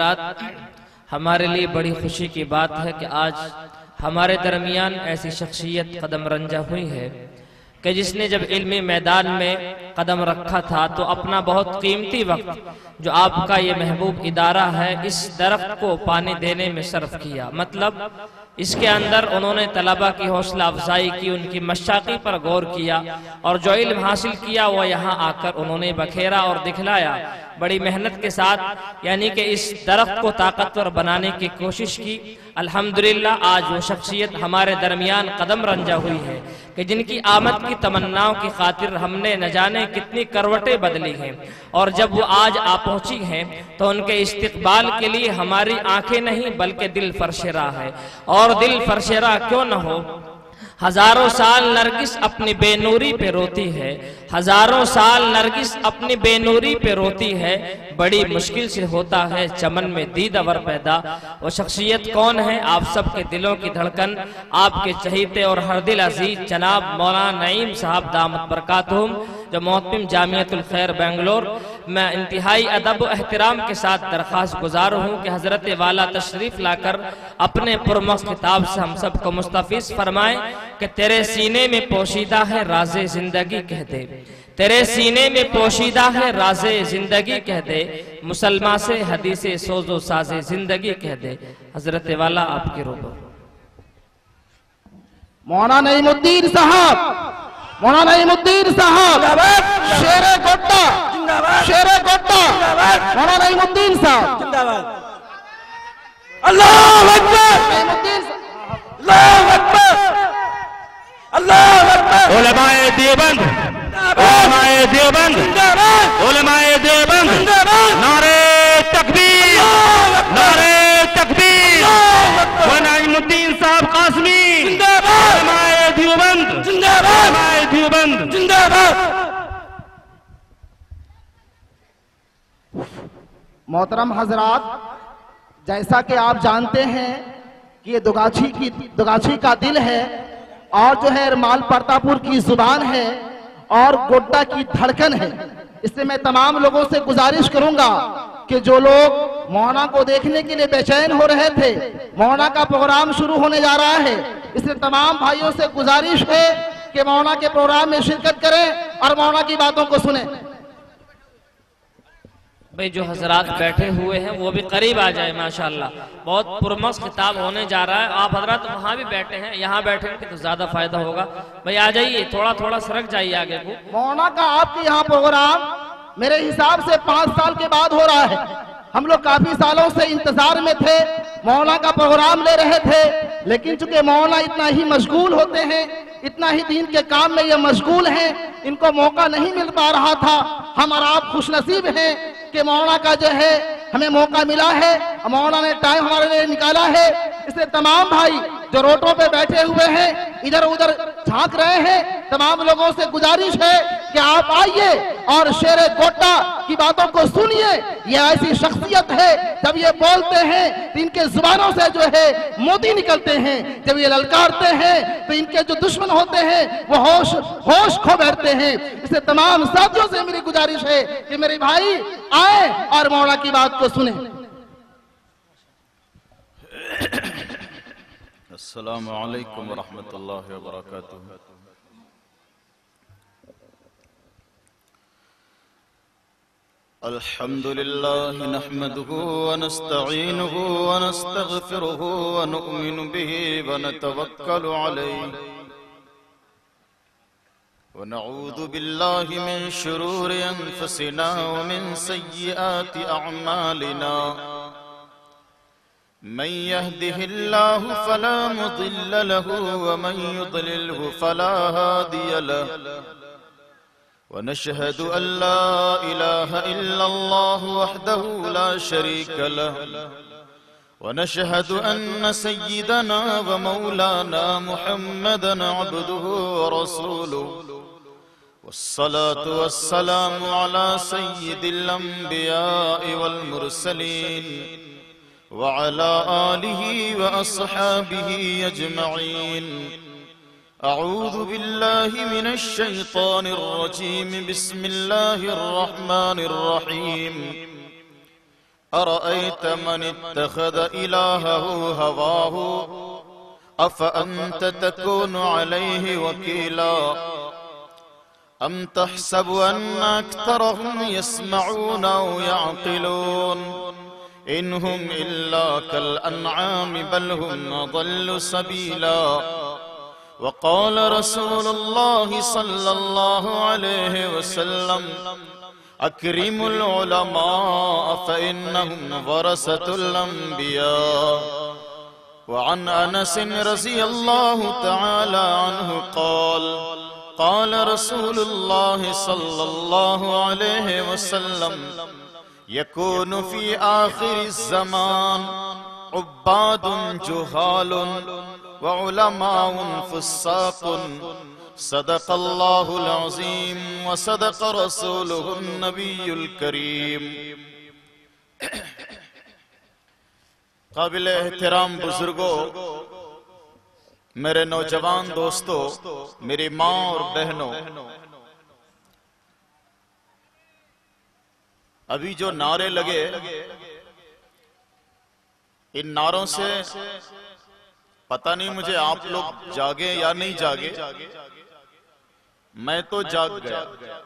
हमारे लिए बड़ी खुशी की बात है कि आज हमारे दरमियान ऐसी शख्सियत कदम रंजा हुई है कि जिसने जब इल्मी मैदान में कदम रखा था तो अपना बहुत कीमती वक्त जो आपका ये महबूब इदारा है इस दरख्त को पानी देने में सर्फ किया। मतलब इसके अंदर उन्होंने तलबा की हौसला अफजाई की, उनकी मशाक़ी पर गौर किया और जो इल्म हासिल किया वह यहाँ आकर उन्होंने बखेरा और दिखलाया। बड़ी मेहनत के साथ यानी कि इस दरख्त को ताकतवर बनाने की कोशिश की। अल्हम्दुलिल्लाह आज वो शख्सियत हमारे दरमियान कदम रंजा हुई है कि जिनकी आमद की तमन्नाओं की खातिर हमने न जाने कितनी करवटें बदली हैं और जब वो आज आ पहुंची हैं तो उनके इस्तकबाल के लिए हमारी आंखें नहीं बल्कि दिल फरशेरा है। और दिल फरशेरा क्यों न हो, हजारों साल नरगिस अपनी बेनूरी पे रोती है, हजारों साल नरगिस अपनी बेनूरी पे रोती है, बड़ी मुश्किल से होता है चमन में दीदावर पैदा। वो शख्सियत कौन है? आप सबके दिलों की धड़कन, आपके चहीते और हर दिल अजीज जनाब मौलाना नईम साहब दामत बरकातहुम, जो मोहतमिम जामियतुल खैर बेंगलोर। मैं इंतहाई अदब व एहतराम के साथ दरख्वास्त गुजार हूँ कि हजरत वाला तशरीफ लाकर अपने पुरमख्त किताब से हम सबको मुस्तफिज फरमाए कि तेरे सीने में पोशीदा है राज़े जिंदगी कह दे, तेरे सीने में पोशीदा है राज़े जिंदगी कह दे, मुसलमान से हदीसे सोजो साजे जिंदगी कह दे। हजरत वाला आपके रूबरू। मौलाना नईमुद्दीन साहब, मौलाना नईमुद्दीन साहब, शेरे गोट्टा, शेरे गोट्टा, मौलाना नईमुद्दीन साहब जिंदाबाद। अल्लाह अकबर, अल्लाह अकबर, अल्लाह अकबर। उलमाए देवबंद, उलमाए देवबंद, उलमाए देवबंद, नारे तकबीर, नारे तकबीर। नईमुद्दीन साहब कासमी जिंदाबाद, उलमाए देवबंद जिंदाबाद, उलमाए देवबंद जिंदाबाद। मोहतरम हजरात, जैसा कि आप जानते हैं कि ये दुगाछी का दिल है और जो है माल परतापुर की जुबान है और गोड्डा की धड़कन है। इससे मैं तमाम लोगों से गुजारिश करूंगा कि जो लोग मौलाना को देखने के लिए बेचैन हो रहे थे, मौलाना का प्रोग्राम शुरू होने जा रहा है, इसलिए तमाम भाइयों से गुजारिश है कि मौलाना के प्रोग्राम में शिरकत करें और मौलाना की बातों को सुने। भाई जो हजरात बैठे हुए हैं वो भी करीब आ जाए, माशाल्लाह बहुत पुरमस खिताब होने जा रहा है। आप हजरात वहाँ भी बैठे हैं, यहाँ बैठेंगे तो ज्यादा फायदा होगा। भाई आ जाइए, थोड़ा थोड़ा सरक जाइए आगे को। मौलाना का आपके यहाँ प्रोग्राम मेरे हिसाब से 5 साल के बाद हो रहा है। हम लोग काफी सालों से इंतजार में थे, मौलाना का प्रोग्राम ले रहे थे, लेकिन चूंकि मौलाना इतना ही मशगूल होते हैं, इतना ही दीन के काम में ये मशगूल हैं, इनको मौका नहीं मिल पा रहा था। हम और आप खुशनसीब हैं कि मौलाना का जो है हमें मौका मिला है, मौलाना ने टाइम हमारे लिए निकाला है। इसलिए तमाम भाई जो रोटों पे बैठे हुए हैं, इधर उधर झांक रहे हैं, तमाम लोगों से गुजारिश है कि आप आइए और शेरे गोट्टा की बातों को सुनिए। ये ऐसी शख्सियत है, जब ये बोलते हैं तो इनके जुबानों से जो है मोती निकलते हैं, जब ये ललकारते हैं तो इनके जो दुश्मन होते हैं वो होश खो बैठते हैं। इसलिए तमाम साथियों से मेरी गुजारिश है कि मेरे भाई आए और मौला की बात को सुने। अस्सलामु अलैकुम व रहमतुल्लाहि व बरकातुहू। अल्हम्दुलिल्लाह नहमदुहु व नस्तईनुहु व नस्तगफिरुहु व नु'मिनु बिही व नतवक्कलु अलैहि व नऊज़ु बिल्लाहि मिन शुरूरि अनफुसिना व मिन सय्यिआति अअमालिना। मन यहदिहिल्लाहु फला मुदिल्ल लहु व मन युद्लिलहु फला हादिय लहु। व नशहदु अल्ला इलाहा इल्लल्लाहु वहदहु ला शरीका लहु व नशहदु अन्न सय्यिदना व मौलाना मुहम्मदन अब्दुहु व रसूलुहु। वस्सलातु वस्सलामु अला सय्यिदिल अंबिया'i वल मुरसलीन व अला आलिहि व अस्हाबिहि अजमईन। अऊज़ु बिल्लाहि मिनश शैतानिर रजीम। बिस्मिल्लाहिर रहमानिर रहीम। अरअयत मन इत्तखज़ इलाहहु हवाहु अफअंत तकूनु अलैहि वकीला अम तहसबु अन्न अक्तरहुम यस्मऊन औ यअक़िलून इनहुम इल्ला कल अन्आमि बल हुम अदल्लु सबीला वक़ाल रसूलुल्लाहि सल्लल्लाहु अलैहि वसल्लम अक्रिमुल उलमा फ़इन्नहुम वरसतुल अंबिया वअन अनस रज़ियल्लाहु तआला अन्हु क़ाल क़ाल रसूलुल्लाहि सल्लल्लाहु अलैहि वसल्लम यकूनु फ़ी आख़िरिज़ ज़मान उब्बादुन जुहालुन व उलमाउन फुस्साक़ुन सदक़ल्लाहुल अज़ीम व सदक़ रसूलुहुन नबियुल करीम। काबिल एहतराम बुजुर्गों, मेरे नौजवान दोस्तों, मेरी माँ और बहनों, अभी जो नारे लगे, इन नारों से पता नहीं मुझे आप लोग जागे या नहीं जागे, मैं तो जाग गया।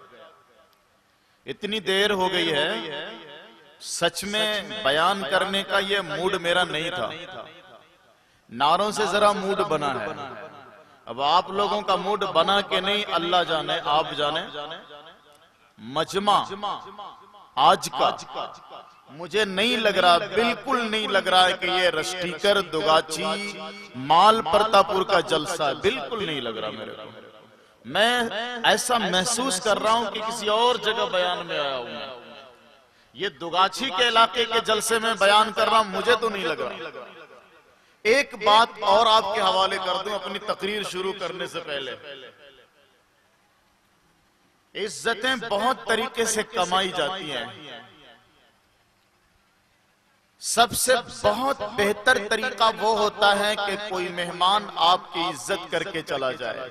इतनी देर हो गई है, सच में बयान करने का ये मूड मेरा नहीं था। नारों से जरा मूड बना है। अब आप लोगों का मूड बना के नहीं, अल्लाह जाने, आप जाने। मजमा आज का मुझे नहीं लग रहा, बिल्कुल नहीं लग रहा है कि ये रष्टीकर दुगाची माल प्रतापुर का जलसा है। बिल्कुल नहीं लग रहा मेरे को। मैं ऐसा महसूस कर रहा हूं कि किसी और जगह बयान में आया हूं। ये दुगाची के इलाके के जलसे में बयान कर रहा हूं, मुझे तो नहीं लग रहा। एक बात और आपके हवाले कर दूं अपनी तकरीर शुरू करने से पहले। इज्जतें बहुत तरीके से कमाई जाती हैं। सबसे बहुत बेहतर तरीका वो होता है कि कोई मेहमान आपकी इज्जत करके चला जाए,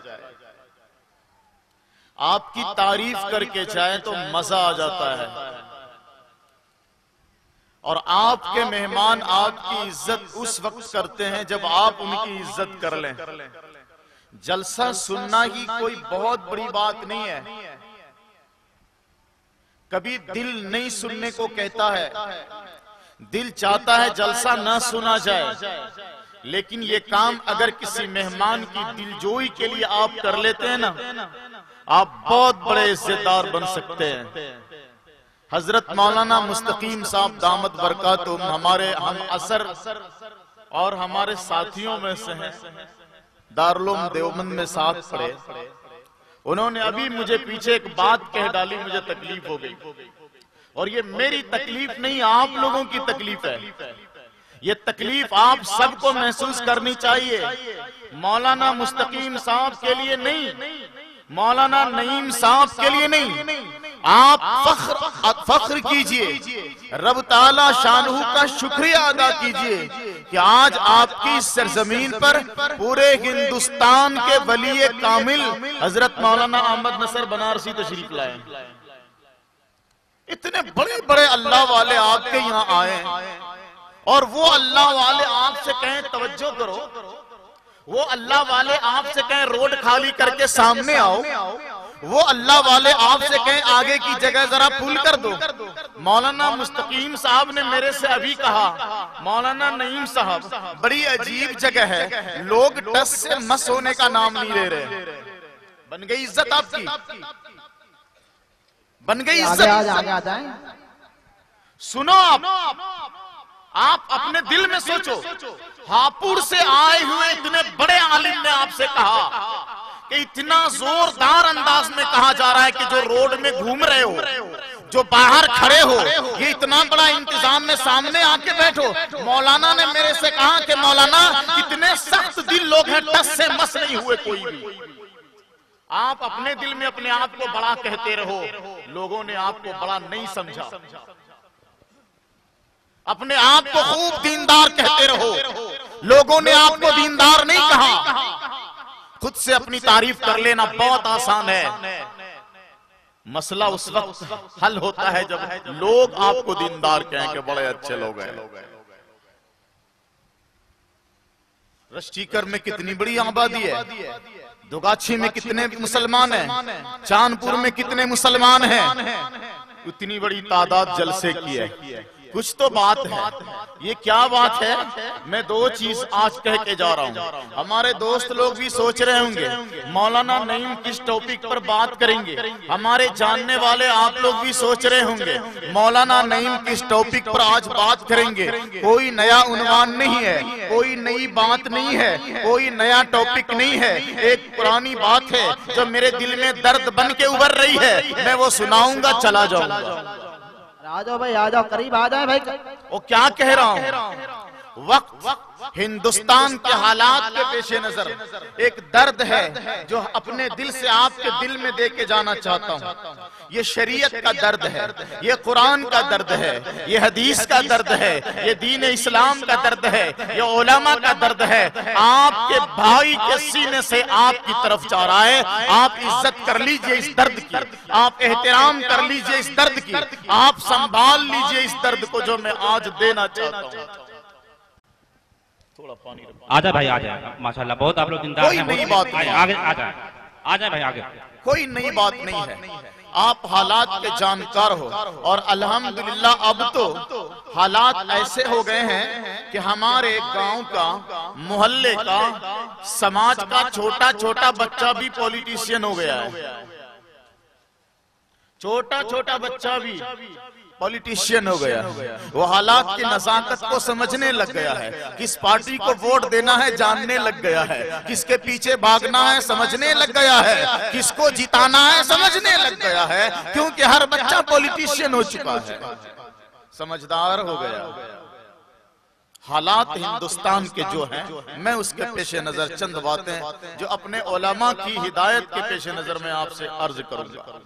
आपकी तारीफ करके जाए तो मजा आ जाता है। और आपके मेहमान आपकी इज्जत उस वक्त करते हैं जब आप उनकी इज्जत कर लें। जलसा सुनना ही कोई बहुत बड़ी बात नहीं है। कभी दिल नहीं सुनने को कहता है, दिल चाहता है जलसा ना सुना जाए, लेकिन ये काम अगर किसी मेहमान की दिलजोई के लिए आप कर लेते हैं ना, आप बहुत बड़े इज्जतदार बन सकते हैं। हजरत मौलाना मुस्तकीम साहब दामत बरकातुम हमारे हम असर और हमारे साथियों में से हैं, दारुल देवबंद में साथ पढ़े। उन्होंने अभी मुझे पीछे एक बात कह डाली, मुझे तकलीफ हो गई। और ये मेरी तकलीफ नहीं, आप लोगों की तकलीफ है। ये तकलीफ आप सबको महसूस करनी चाहिए। मौलाना मुस्तकीम साहब के लिए नहीं, मौलाना नईम साहब के लिए नहीं, आप फख्र कीजिए, रब ताला शानहू का शुक्रिया अदा कीजिए कि आज आपकी सरजमीन पर पूरे हिंदुस्तान के वली कामिल हजरत मौलाना अहमद नसर बनारसी तशरीफ लाए। इतने बड़े बड़े अल्लाह वाले आपके यहाँ आए, और वो अल्लाह वाले आपसे कहें तवज्जो करो, वो अल्लाह वाले आपसे कहें रोड खाली करके सामने आओ, वो अल्लाह वाले आपसे कहें आगे की जगह जरा फुल कर दो। मौलाना मुस्तकीम साहब ने मेरे से अभी कहा, मौलाना नईम साहब बड़ी अजीब जगह है, लोग टस से मस होने का नाम नहीं ले रहे। बन गई इज्जत आपकी, बन गई इज्जत। सुनो, आप अपने दिल में सोचो, हापुड़ से आए हुए इतने बड़े आलिम ने आपसे कहा कि इतना जोरदार अंदाज में कहा जा रहा है कि जो रोड में घूम रहे हो, जो बाहर खड़े हो, ये इतना बड़ा इंतजाम में सामने आके बैठो। मौलाना ने मेरे से कहा कि मौलाना इतने सख्त दिल लोग हैं, टस से मस नहीं हुए कोई भी। आप अपने दिल में अपने आप को बड़ा कहते रहो, लोगों ने आपको बड़ा नहीं समझा। अपने आप को खूब दीनदार कहते रहो, लोगों ने आपको दीनदार नहीं कहा। खुद से अपनी तारीफ कर लेना बहुत आसान है, मसला उस वक्त हल होता है जब लोग आपको दीनदार कहें कि बड़े अच्छे लोग हैं। रश्टीकर में कितनी बड़ी आबादी है, दुगाछी में कितने मुसलमान हैं, चांदपुर में कितने मुसलमान हैं, उतनी बड़ी तादाद जलसे की है। कुछ तो बात है। ये क्या बात है? मैं दो चीज आज कह के जा रहा हूँ। हमारे दोस्त लोग भी सोच रहे होंगे मौलाना नईम किस टॉपिक पर बात करेंगे। हमारे जानने वाले आप लोग भी सोच रहे होंगे मौलाना नईम किस टॉपिक पर आज बात करेंगे। कोई नया उन्वान नहीं है, कोई नई बात नहीं है, कोई नया टॉपिक नहीं है। एक पुरानी बात है जो मेरे दिल में दर्द बन के उभर रही है, मैं वो सुनाऊंगा, चला जाऊंगा। आ जाओ भाई, आ जाओ, करीब आ जाए भाई। वो क्या कह रहा हूँ, वक्त हिंदुस्तान के हालात के पेशे नजर एक दर्द है जो अपने दिल से आपके दिल में दे के जाना चाहता हूँ। ये शरीयत का दर्द है, ये कुरान का दर्द है, ये हदीस का दर्द है, ये दीन इस्लाम का दर्द है, ये उलमा का दर्द है। आपके भाई के सीने से आपकी तरफ जा रहा है। आप इज्जत कर लीजिए इस दर्द की, आप एहतराम कर लीजिए इस दर्द की, आप संभाल लीजिए इस दर्द को जो मैं आज देना चाहता हूँ। थोड़ा पानी आजा भाई, आजा। माशाल्लाह बहुत आप लोग जिंदा हैं। कोई नई बात नहीं, आगे आजा, आजा भाई आगे। कोई नई बात नहीं है। आप हालात के जानकार हो और अल्हम्दुलिल्लाह अब तो हालात ऐसे हो गए हैं कि हमारे गांव का, मोहल्ले का, समाज का छोटा छोटा बच्चा भी पॉलिटिशियन हो गया है। छोटा छोटा बच्चा भी पॉलिटिशियन हो गया। वो हालात की नजाकत को समझने लग गया है, किस पार्टी को वोट देना है जानने लग गया है, किसके पीछे भागना है समझने लग गया है, किसको जिताना है समझने लग गया है, क्योंकि हर बच्चा पॉलिटिशियन हो चुका है, समझदार हो गया। हालात हिंदुस्तान के जो हैं, मैं उसके पेशे नजर चंद बातें जो अपने उलमा की हिदायत के पेशे नजर में आपसे अर्ज करूंगा।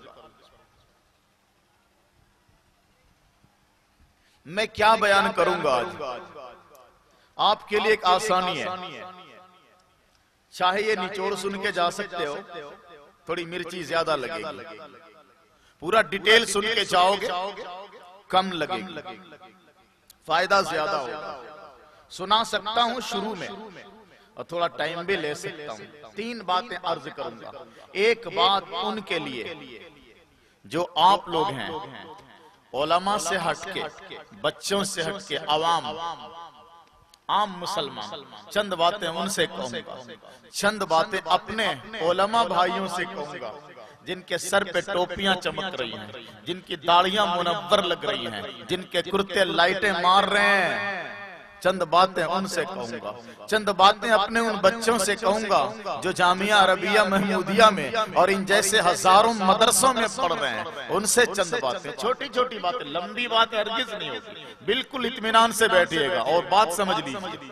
मैं क्या बयान करूंगा आज, आपके लिए एक आसानी है। चाहे ये निचोड़ सुन के जा सकते हो, थोड़ी मिर्ची ज्यादा लगेगी। पूरा डिटेल सुन के जाओगे कम लगेगी, फायदा ज्यादा होगा। सुना सकता हूं शुरू में और थोड़ा टाइम भी ले सकता हूं। 3 बातें अर्ज करूंगा। एक बात उनके लिए जो आप लोग हैं, उलमा से हटके, बच्चों से हटके, आवाम, आम मुसलमान, चंद बातें उनसे कहूंगा। चंद बातें अपने उलमा भाइयों से कहूंगा जिनके सर पे टोपियां चमक रही हैं, जिनकी दाढ़ियां मुनव्वर लग रही हैं, जिनके कुर्ते लाइटें मार रहे हैं। चंद बातें उनसे कहूंगा। चंद बातें अपने उन बच्चों से कहूंगा जो जामिया अरबिया महमूदिया में और इन जैसे हजारों मदरसों में पढ़ रहे हैं। उनसे चंद बातें, छोटी छोटी बातें, लंबी बात हरगिज नहीं होती। बिल्कुल इत्मीनान से बैठिएगा और बात समझ लीजिए।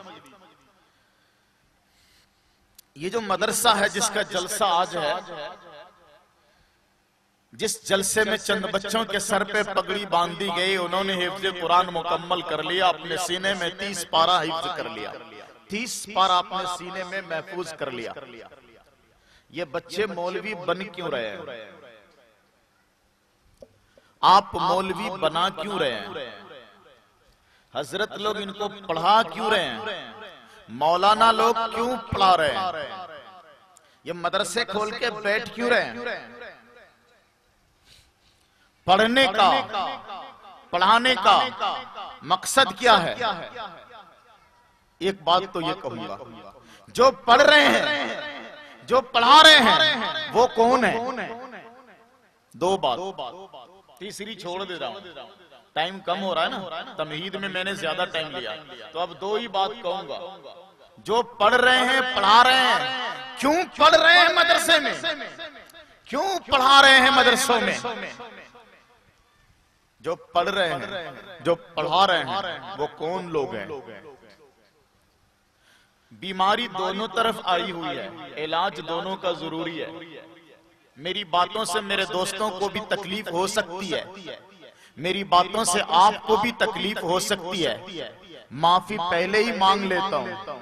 ये जो मदरसा है जिसका जलसा आज है, जिस जलसे में चंद बच्चों के सर पे पगड़ी बांधी गई, उन्होंने हिफ्ज़ कुरान मुकम्मल कर लिया, अपने सीने में 30 पारा हिफ्ज़ कर लिया, 30 पारा अपने सीने में महफूज कर लिया। ये बच्चे मौलवी बन क्यों रहे हैं? आप मौलवी बना क्यों रहे हैं? हजरत लोग इनको पढ़ा क्यों रहे हैं? मौलाना लोग क्यों पढ़ा रहे हैं? ये मदरसे खोल के बैठ क्यों रहे हैं? पढ़ने का, पढ़ाने का मकसद क्या है? एक बात तो ये कहूंगा, जो पढ़ रहे हैं, जो पढ़ा रहे हैं, वो कौन है? 2 बात, तीसरी छोड़ दे रहा हूं, टाइम कम हो रहा है ना, तमहीद में मैंने ज्यादा टाइम लिया, तो अब 2 ही बात कहूंगा। जो पढ़ रहे हैं, पढ़ा रहे हैं, क्यों पढ़ रहे हैं मदरसे में, क्यों पढ़ा रहे हैं मदरसों में? जो पढ़ रहे हैं, जो पढ़ा रहे हैं, वो कौन लोग हैं? बीमारी दोनों तरफ आई हुई है, इलाज दोनों का जरूरी है। मेरी बातों से मेरे दोस्तों को भी तकलीफ हो सकती है, मेरी बातों से आपको भी तकलीफ हो सकती है, माफी पहले ही मांग लेता हूं।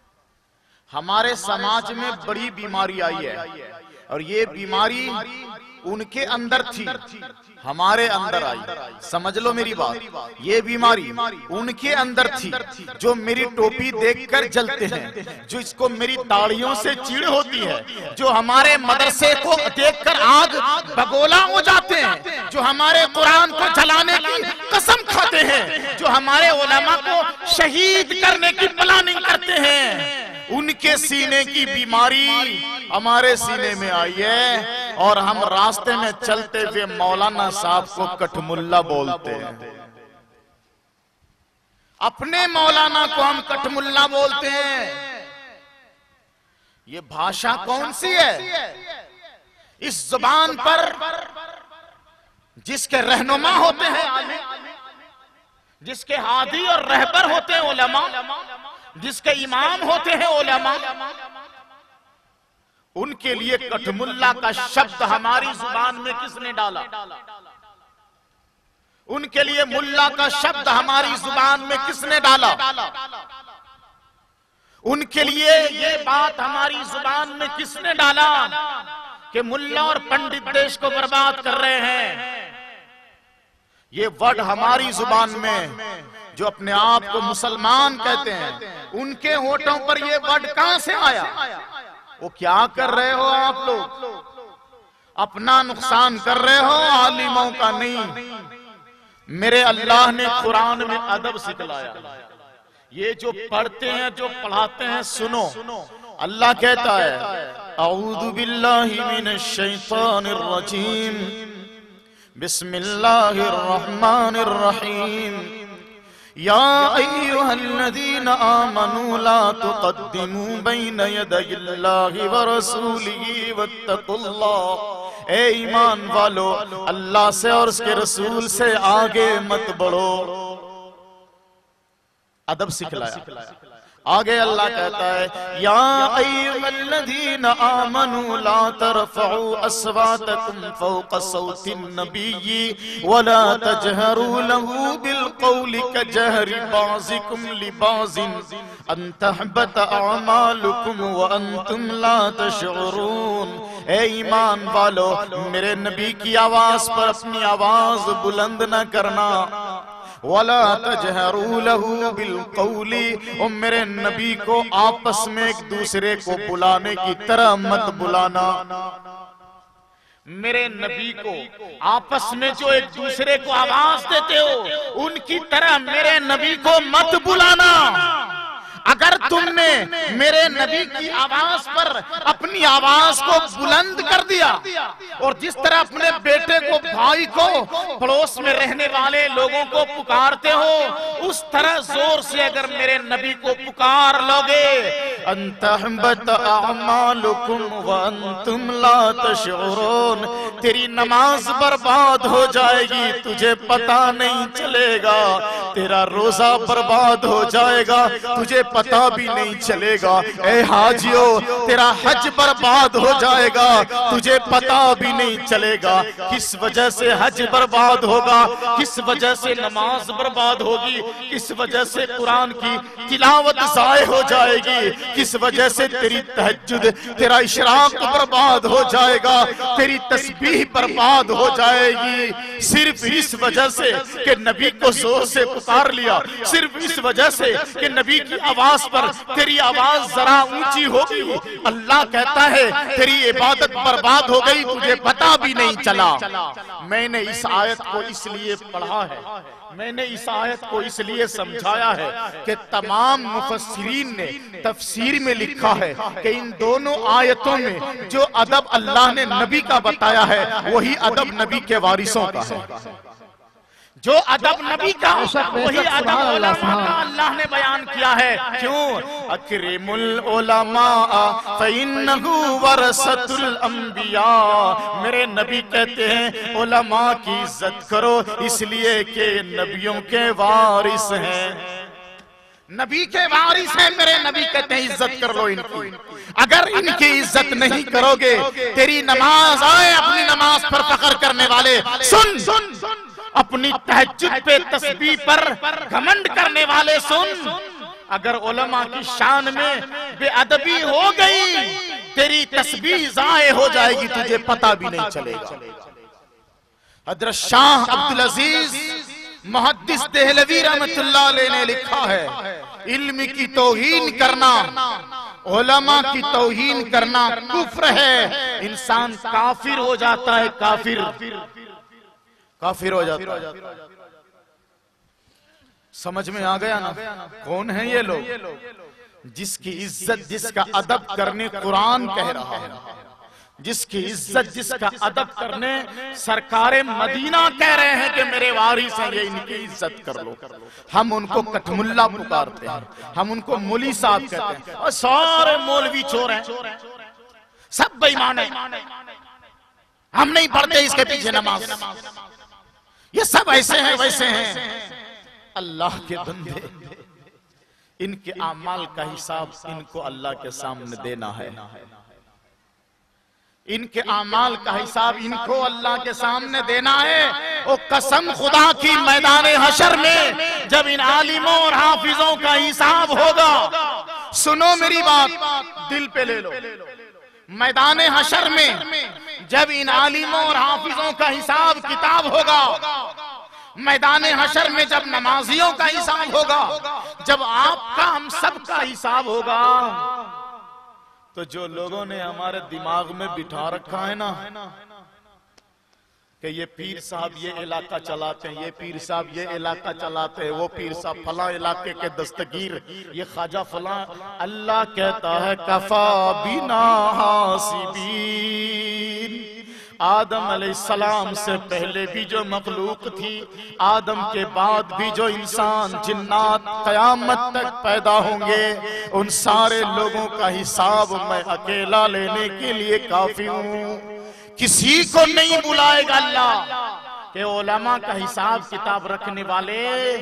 हमारे समाज में बड़ी बीमारी आई है और ये बीमारी उनके अंदर थी, हमारे अंदर आई। समझ लो मेरी बात, ये बीमारी उनके अंदर थी जो मेरी टोपी देखकर जलते हैं, जो इसको मेरी दाढ़ियों से चिढ़ होती है, जो हमारे मदरसे को देखकर आग बगोला हो जाते हैं, जो हमारे कुरान को जलाने की कसम खाते हैं, जो हमारे उलमा को शहीद करने की प्लानिंग करते हैं, उनके सीने की बीमारी हमारे सीने में आई है। और हम रास्ते में चलते हुए मौलाना साहब को कठमुल्ला बोलते हैं। अपने मौलाना को हम कठमुल्ला बोलते हैं। ये भाषा कौन सी है? इस जुबान पर जिसके रहनुमा होते हैं, जिसके हादी और रहबर होते हैं उलमा, जिसके इमाम होते हैं उलमा, उनके लिए कठमुल्ला का शब्द हमारी जुबान में किसने डाला? उनके लिए मुल्ला का शब्द हमारी जुबान में किसने डाला? उनके लिए ये बात हमारी जुबान में किसने डाला कि मुल्ला और पंडित देश को बर्बाद कर रहे हैं? ये वर्ड हमारी जुबान में, जो अपने आप को मुसलमान कहते हैं, उनके होठों पर ये वर्ड कहां से आया? वो क्या कर रहे हो आप लोग? अपना नुकसान कर रहे हो, आलिमों का नहीं। मेरे अल्लाह ने कुरान में अदब सिखलाया। ये जो पढ़ते हैं, जो पढ़ाते हैं, सुनो। अल्लाह कहता है, औज़ु बिल्लाहि मिनश शैतानिर रजीम, बिस्मिल्लाहिर रहमानिर रहीम, या अय्युहल्लज़ीना आमनू ला तुक़द्दिमू बैन यदयिल्लाहि व रसूलिही वत्तक़ुल्लाह। ए ईमान वालो, अल्लाह से और उसके रसूल से आगे मत बढ़ो। अदब सिखलाया। आगे अल्लाह कहता है, या अय्युहल्लज़ीना आमनू ला तरफ़ऊ अस्वातकुम फ़ौक़ सौतिन नबिय्यि व ला तजहरू लहू बिलक़ौलि कजहरि बाज़िकुम लिबाज़िन अन तहबत अअमालुकुम व अंतुम ला तशऊरून। ए ईमान वालो, मेरे नबी की आवाज पर अपनी आवाज बुलंद न करना। वला तजहरू लहू बिलक़ौली, और मेरे नबी को आपस में एक दूसरे को बुलाने की तरह मत बुलाना। मेरे नबी को आपस में जो एक दूसरे को आवाज देते हो, उनकी तरह मेरे नबी को मत बुलाना। अगर तुमने मेरे नबी की आवाज पर अपनी आवाज को बुलंद कर दिया, और जिस तरह अपने बेटे को, भाई को, पड़ोस में रहने वाले लोगों को पुकारते हो, उस तरह जोर से अगर मेरे नबी को पुकार लोगे, अंतहबत अअमालुकुम व अंतुम ला तशऊरून, तेरी नमाज बर्बाद हो जाएगी, तुझे पता नहीं चलेगा। तेरा रोजा बर्बाद हो जाएगा, तुझे पता भी नहीं चलेगा। ए हाजियो, तेरा हज बर्बाद हो जाएगा, तुझे पता भी नहीं चलेगा। किस वजह से हज बर्बाद होगा, किस वजह से नमाज बर्बाद होगी, किस वजह से कुरान की तिलावत ज़ाय हो जाएगी, किस वजह से तेरी तहज्जुद, तेरा इशराक बर्बाद हो जाएगा, तेरी तस्बीह बर्बाद हो जाएगी। सिर्फ इस वजह से कि नबी को जोर से पुकार लिया, सिर्फ इस वजह से कि नबी की आवाज पर तेरी आवाज जरा ऊंची होगी, अल्लाह कहता है तेरी इबादत बर्बाद हो गई, तुझे पता भी नहीं चला। मैंने इस आयत को इसलिए पढ़ा है, मैंने इस आयत को इसलिए समझाया है कि तमाम मुफस्सिरीन ने तफसीर में लिखा है कि इन दोनों आयतों में जो अदब अल्लाह ने नबी का बताया है, वही अदब नबी के वारिसों का है। जो अदब नबी का, वही अदब उलमा का अल्लाह ने बयान किया है। क्यों? अकरिमुल उलमा फइन्नहु वरसतुल अंबिया। मेरे नबी कहते हैं उलमा की इज्जत करो, इसलिए कि नबियों के वारिस हैं, नबी के वारिस हैं। मेरे नबी कहते हैं इज्जत कर लो इनकी। अगर इनकी इज्जत नहीं करोगे, तेरी नमाज आए, अपनी नमाज पर फख्र करने वाले सुन, अपनी तहज्जुद पे, तस्बीह पर घमंड करने वाले सुन। अगर उलमा की शान में बेअदबी हो गई, तेरी तस्बीह ज़ाये हो जाएगी, तुझे पता भी नहीं चलेगा। हज़रत शाह अब्दुल अजीज मुहद्दिस देहलवी रहमतुल्लाह अलैह ने लिखा है, इल्म की तौहीन करना, उलमा की तौहीन करना कुफ्र है। इंसान काफिर हो जाता है, काफिर हो जाता है। समझ में आ गया ना? कौन है ये लोग? जिसकी इज्जत, जिसका अदब करने कुरान कह रहा है, जिसकी इज्जत, जिसका अदब करने सरकारे मदीना कह रहे हैं कि मेरे वारिस हैं, ये इनकी इज्जत कर लो। हम उनको कठमुल्ला पुकारते हैं, हम उनको मौली साहब कहते हैं, और सारे मौलवी चोर हैं, सब बेईमान हैं, हम नहीं पढ़ते इसके पीछे नमाज, ये सब ऐसे हैं वैसे हैं। अल्लाह के बंदे, इनके आमाल का हिसाब इनको अल्लाह के सामने देना है। इनके आमाल का हिसाब इनको अल्लाह के सामने देना है। ओ कसम खुदा की, मैदान हशर में जब इन आलिमों और हाफिजों का हिसाब होगा, सुनो मेरी बात, दिल पे ले लो, मैदान हशर में जब इन आलिमों और हाफिजों का हिसाब किताब होगा, मैदान हशर में जब नमाजियों का हिसाब होगा, जब आपका हम सब का हिसाब होगा, तो जो लोगों ने हमारे दिमाग में बिठा रखा है ना कि ये पीर साहब ये इलाका चलाते हैं, ये पीर साहब ये इलाका चलाते हैं, वो पीर साहब फला इलाके के दस्तगीर, ये ख्वाजा फला, अल्लाह कहता है कफा बिना हासिबीन। आदम अलैहिस्सलाम से पहले भी जो मखलूक थी, आदम के बाद भी जो इंसान जिन्नात कयामत तक पैदा होंगे, उन सारे लोगों का हिसाब मैं अकेला लेने के लिए काफी हूँ। किसी को नहीं बुलाएगा अल्लाह के उलमा का हिसाब किताब रखने वाले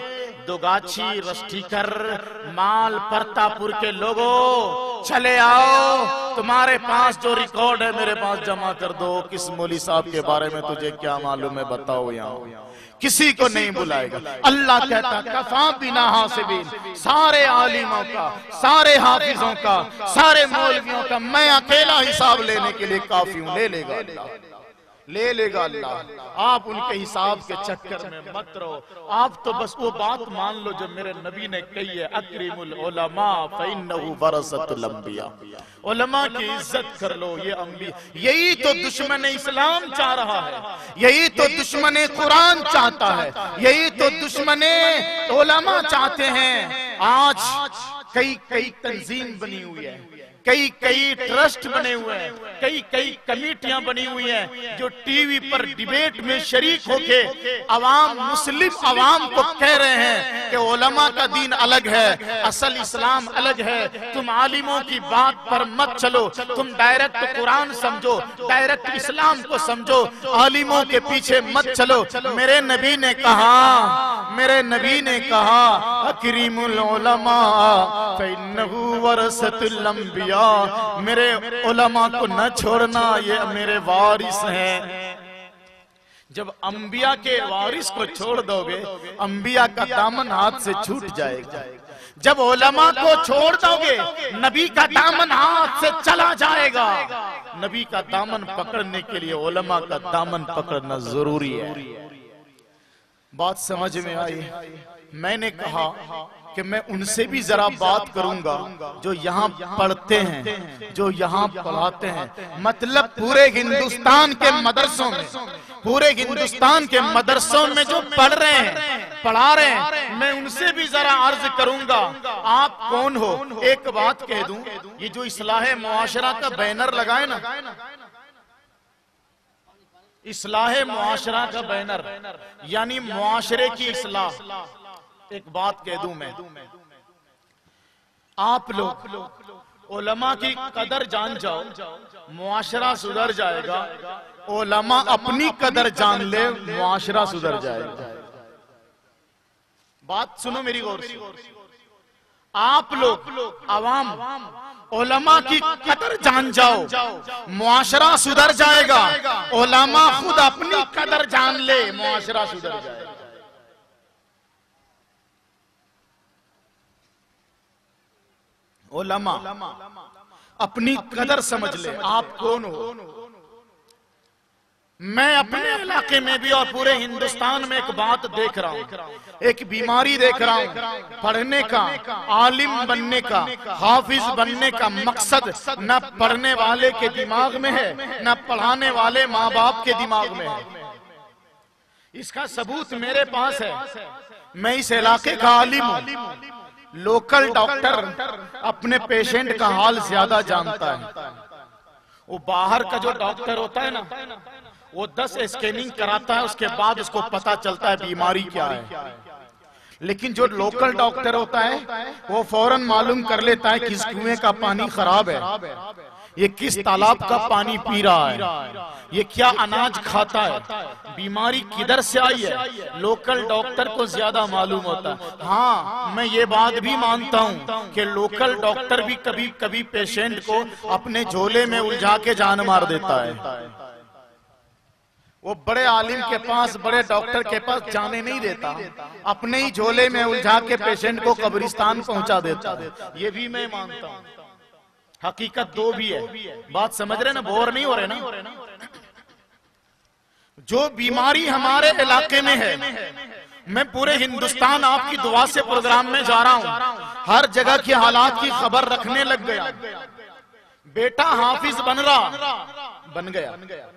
दोगाछी, रस्टीकर, माल, परतापुर के लोगों, चले आओ, तुम्हारे पास जो रिकॉर्ड है मेरे पास जमा कर दो। किस मौली साहब के बारे में तुझे क्या मालूम है, बताओ यहाँ। किसी को नहीं बुलाएगा। अल्लाह कहता कफा बिना हासिबीन, सारे आलिमों का, सारे हाफिजों का, सारे मौलवियों का मैं अकेला हिसाब लेने के लिए काफी हूँ। ले लेगा अल्लाह, ले लेगा अल्लाह। आप उनके हिसाब के चक्कर में मत रहो। आप तो बस वो बात मान लो जो मेरे नबी ने कही है, अक्रिमुल उलमा फइन्नहु वरसतुल अंबिया। उलमा की इज्जत कर लो, ये अंबिया। यही तो दुश्मन इस्लाम चाह रहा है, यही तो दुश्मन कुरान चाहता है, यही तो दुश्मन उलमा चाहते हैं। आज कई कई तंजीम बनी हुई है, कई कई ट्रस्ट बने हुए हैं, कई कई कमेटियां बनी हुई हैं जो टीवी पर डिबेट में शरीक होके अवाम, मुस्लिम अवाम को कह रहे हैं कि उलमा का दीन अलग है, असल इस्लाम अलग है। तुम आलिमों की बात पर मत चलो, तुम डायरेक्ट कुरान समझो, डायरेक्ट इस्लाम को समझो, आलिमों के पीछे मत चलो। मेरे नबी ने कहा, मेरे नबी ने कहा अकरीमुल उलमा फइन्नहु वरसतुल अंबिया। मेरे उलमा को न छोड़ना, ये मेरे वारिस हैं। जब अंबिया के वारिस को छोड़ दोगे, अंबिया का दामन हाथ से छूट जाएगा। जब उलमा को छोड़ दोगे, नबी का दामन हाथ से चला जाएगा। नबी का दामन पकड़ने के लिए उलमा का दामन पकड़ना जरूरी है। बात समझ में आई? मैंने कहा कि मैं उनसे भी जरा बात करूंगा जो यहाँ पढ़ते हैं, जो यहाँ पढ़ाते हैं। मतलब पूरे हिंदुस्तान के मदरसों में, पूरे हिंदुस्तान के मदरसों में जो पढ़ रहे हैं, पढ़ा रहे हैं, मैं उनसे भी जरा अर्ज करूंगा आप कौन हो। एक बात कह दूं, ये जो इस्लाह मुआशरा का बैनर लगाए ना, इस्लाह मुआशरा का बैनर यानी मुआशरे की इस्लाह। एक बात कह दूं मैं, आप लोग उलमा की कदर जान जाओ, मुआशरा सुधर जाएगा। उलमा अपनी कदर जान ले, मुआशरा सुधर जाएगा। बात सुनो मेरी गौर से। आप लोग अवाम उलमा की कदर जान जाओ, मुआशरा सुधर जाएगा। उलमा खुद अपनी कदर जान ले, मुआशरा सुधर जाएगा। उलमा अपनी कदर समझ ले, आप कौन हो। मैं अपने इलाके में भी और पूरे हिंदुस्तान में एक बात देख रहा हूँ, एक बीमारी देख रहा हूँ। पढ़ने का, आलिम बनने का, हाफिज बनने का मकसद न पढ़ने वाले के दिमाग में है, न पढ़ाने वाले माँ बाप के दिमाग में है। इसका सबूत मेरे पास है। मैं इस इलाके का आलिम हूँ। लोकल डॉक्टर अपने पेशेंट का हाल ज्यादा जानता है। वो बाहर का जो डॉक्टर होता है ना, वो 10 स्कैनिंग कराता है, उसके बाद उसको पता चलता है बीमारी क्या है। लेकिन जो लोकल डॉक्टर होता है वो फौरन मालूम कर लेता है किस कुएं का पानी खराब है, ये किस तालाब का पानी पी रहा है, ये क्या अनाज खाता है, बीमारी किधर से आई है। लोकल डॉक्टर को ज्यादा मालूम होता है। हाँ, मैं ये बात भी मानता हूँ कि लोकल डॉक्टर भी कभी कभी पेशेंट को अपने झोले में उलझा के जान मार देता है। वो बड़े आलिम के पास, बड़े डॉक्टर के पास जाने नहीं देता, अपने ही झोले में उलझा के पेशेंट को कब्रिस्तान पहुंचा देता है। ये भी मैं मानता हूँ। हकीकत दो भी है। बात समझ रहे ना, बोर नहीं हो रहे ना। जो बीमारी हमारे इलाके में है, मैं पूरे हिंदुस्तान आपकी दुआ से प्रोग्राम में जा रहा हूँ, हर जगह के हालात की खबर रखने लग गया। बेटा हाफिज बन गया।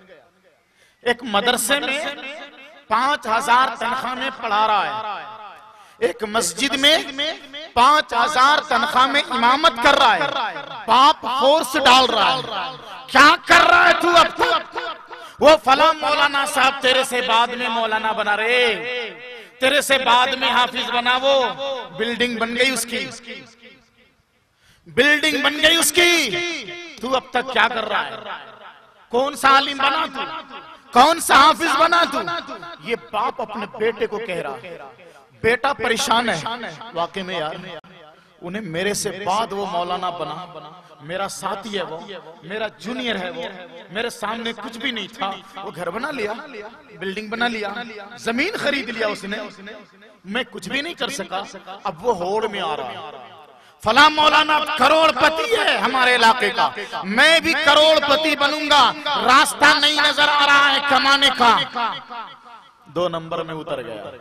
एक मदरसे में 5000 तनख्वाह में पढ़ा रहा है। एक मस्जिद में 5000 तनख्वाह में इमामत कर रहा है। बाप फोर्स डाल रहा है, क्या कर रहा है तू अब तक? वो फला मौलाना साहब तेरे से बाद में मौलाना बना रे, तेरे से बाद में हाफिज बना। वो बिल्डिंग बन गई उसकी, बिल्डिंग बन गई उसकी। तू अब तक क्या कर रहा है? कौन सा आलिम बना तू? कौन सा हाफिज बना तू? ये बाप अपने बेटे को कह रहा है। बेटा परेशान है वाकई में यार। उन्हें मेरे से बाद वो मौलाना बना, मेरा साथी है वो, मेरा जूनियर है वो, मेरे सामने कुछ भी नहीं था। वो घर बना लिया, बिल्डिंग बना लिया, जमीन खरीद लिया उसने, मैं कुछ भी नहीं कर सका। अब वो होड़ में आ रहा है, फला मौलाना करोड़पति है हमारे इलाके का, मैं भी करोड़पति बनूंगा। रास्ता नहीं नजर आ रहा है कमाने का। 2 नंबर में उतर गया,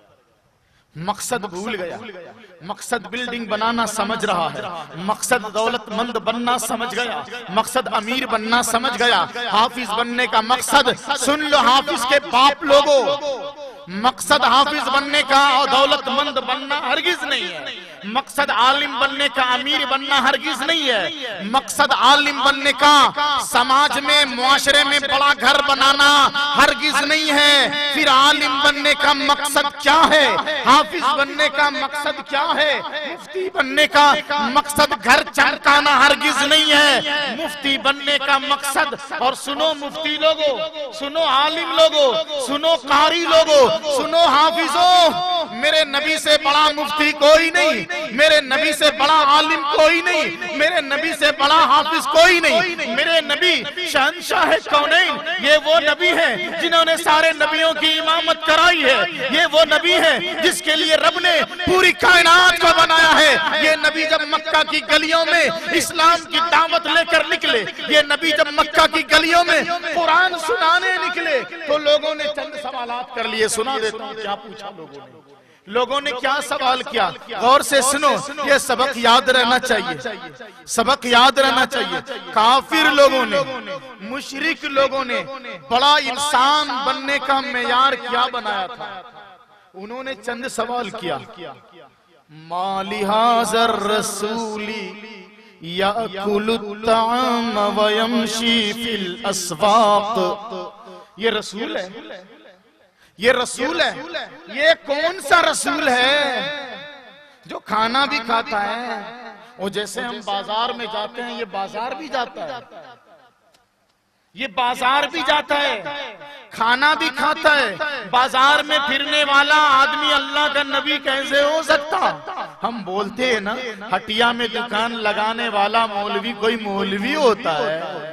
मकसद भूल गया। मकसद बिल्डिंग बनाना समझ रहा है, मकसद दौलतमंद बनना समझ गया, मकसद अमीर बनना समझ गया। हाफिज बनने का मकसद, सुन लो हाफिज के बाप लोगों, मकसद हाफिज बनने का और दौलतमंद बनना हरगिज नहीं है। मकसद आलिम बनने का, अमीर बनना हरगिज नहीं है। मकसद आलिम बनने का, समाज में, मुआशरे में बड़ा घर बनाना हरगिज नहीं है। फिर आलिम बनने का मकसद क्या है? हाफिज बनने का मकसद क्या है? मुफ्ती बनने का मकसद घर चमकाना हरगिज नहीं है। मुफ्ती बनने का मकसद, और सुनो मुफ्ती लोगो, सुनो आलिम लोगो, सुनो कारी लोगो, सुनो हाफिजों, मेरे नबी से बड़ा मुफ्ती कोई नहीं, मेरे नबी से बड़ा आलिम कोई नहीं, मेरे नबी से बड़ा हाफिज कोई नहीं। मेरे नबी शहंशाह कौनैन, ये वो नबी है जिन्होंने सारे नबियों की इमामत कराई है। ये वो नबी है जिसके लिए रब ने पूरी कायनात को बनाया है। ये नबी जब मक्का की गलियों में इस्लाम की दावत लेकर निकले, ये नबी जब मक्का की गलियों में कुरान सुनाने निकले, तो लोगों ने चंद सवालात कर लिए। सुना देता हूं क्या पूछा लोगों ने क्या सवाल किया, गौर से सुनो, ये सबक याद रहना चाहिए, सबक याद रहना चाहिए। काफिर लोगों ने, मुशरिक लोगों ने बड़ा इंसान बनने का मेयार क्या बनाया था? उन्होंने चंद सवाल किया। मालिहाज़र रसूली याकुलुत ताम व यमशी फिल अस्वाक़। ये रसूल है, ये रसूल है। ये कौन सा रसूल है जो खाना भी खाता है? और जैसे हम बाजार में जाते हैं, ये बाजार भी जाता है, ये बाजार भी जाता है, खाना भी खाता है। बाजार में फिरने वाला आदमी अल्लाह का नबी कैसे हो सकता? हम बोलते हैं ना, हटिया में दुकान लगाने वाला मौलवी कोई मौलवी होता है,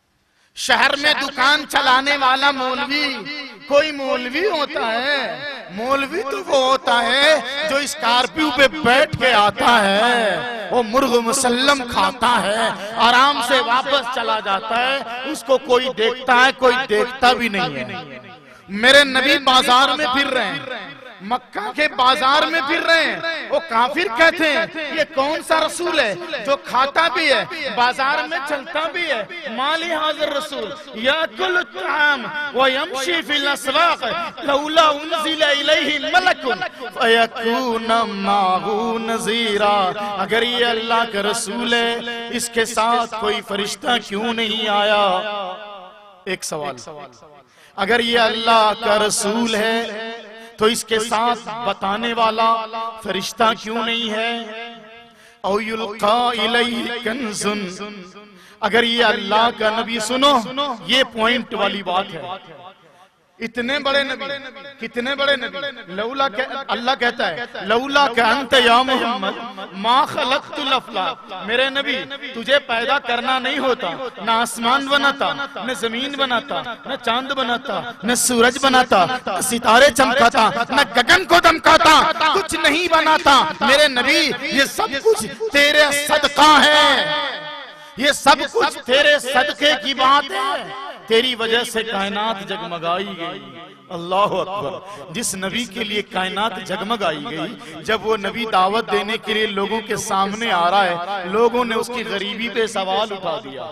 शहर में दुकान चलाने वाला मौलवी कोई मौलवी होता है। मौलवी तो वो होता है जो स्कॉर्पियो पे बैठ के आता है, वो मुर्ग मुसल्लम खाता है, आराम से वापस चला जाता है, उसको कोई देखता है, कोई देखता भी नहीं है। मेरे नबी बाजार में फिर रहे हैं, मक्का के बाजार में फिर रहे हैं, वो काफिर कहते हैं ये कौन सा रसूल है जो खाता भी है, बाजार में चलता भी है। माली हाज़िर रसूल याकुल ताम व यमशी फिल अस्वाक़ लौला उनज़िला इलैहि मलकुन फयकून माहू नज़ीरा। अगर ये अल्लाह का रसूल है, इसके साथ कोई फरिश्ता क्यों नहीं आया? एक सवाल, अगर ये अल्लाह का रसूल है तो इसके साथ बताने वाला फरिश्ता क्यों नहीं है? औ युल्का इलैहि कंज़ुन, अगर ये अल्लाह का नबी, सुनो ये पॉइंट वाली बात है, इतने बड़े नबी, कितने बड़े नबी, लौला अल्लाह कहता है लौला का अंत या मोहम्मद मा खलक़तुल अफ़लाक, मेरे नबी तुझे पैदा करना नहीं होता, न आसमान बनाता, न जमीन बनाता, न चांद बनाता, न सूरज बनाता, न सितारे चमकाता, न गगन को दमकाता, कुछ नहीं बनाता। मेरे नबी ये सब कुछ तेरे सदका है, ये सब कुछ तेरे सदके की बात है, तेरी वजह से कायनात जगमगाई गई। अल्लाह अकबर। जिस नबी के लिए कायनात जगमगाई गई, जब वो नबी दावत देने के लिए लोगों के सामने आ रहा है, लोगों ने उसकी गरीबी पे सवाल उठा दिया,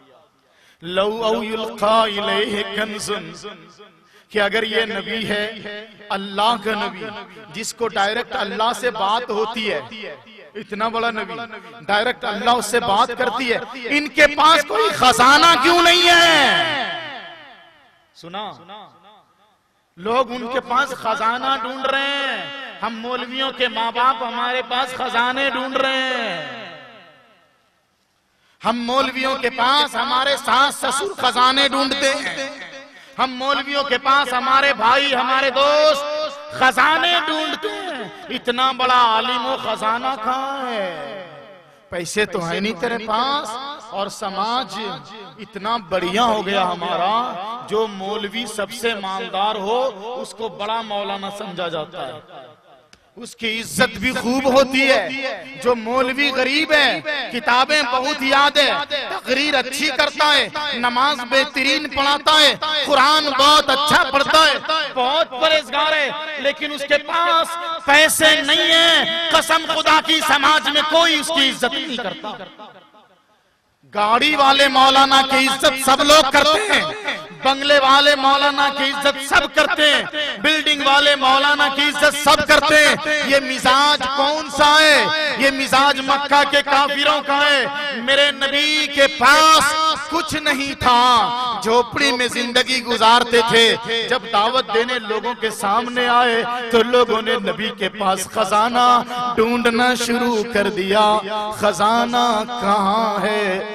लौ औ युल्का इलैहि कंज़ुन, कि अगर ये नबी है, अल्लाह का नबी, जिसको डायरेक्ट अल्लाह से बात होती है, इतना बड़ा नबी डायरेक्ट अल्लाह उससे बात करती है, इनके पास कोई खजाना क्यों नहीं है? सुना, लोग उनके पास खजाना ढूंढ रहे हैं, हम मौलवियों के माँ बाप हमारे पास खजाने ढूंढ रहे हैं, हम मौलवियों के पास हमारे सास ससुर खजाने ढूंढते हैं, हम मौलवियों के पास हमारे भाई हमारे दोस्त खजाने ढूंढते हैं। इतना बड़ा आलिम हो, खजाना कहाँ है? पैसे तो है नहीं तेरे पास, और समाज इतना बढ़िया हो गया हमारा, जो मौलवी सबसे मालदार हो उसको बड़ा मौलाना समझा जाता है, उसकी इज्जत भी खूब होती है। जो मौलवी गरीब है, किताबें बहुत याद है, तकरीर अच्छी करता है, नमाज बेहतरीन पढ़ाता है, कुरान बहुत अच्छा पढ़ता है, बहुत परहेजगार है, लेकिन उसके पास पैसे नहीं है, कसम खुदा की समाज में कोई उसकी इज्जत नहीं करता। गाड़ी वाले मौलाना की इज्जत सब लोग करते हैं, बंगले वाले मौलाना की इज्जत सब करते हैं, बिल्डिंग वाले मौलाना की इज्जत सब करते हैं। ये मिजाज कौन सा है? ये मिजाज मक्का के काफिरों का है। मेरे नबी के पास कुछ नहीं था, झोपड़ी में जिंदगी गुजारते थे। जब दावत देने लोगों के सामने आए तो लोगों ने नबी के पास खजाना ढूंढना शुरू कर दिया। खजाना कहाँ है?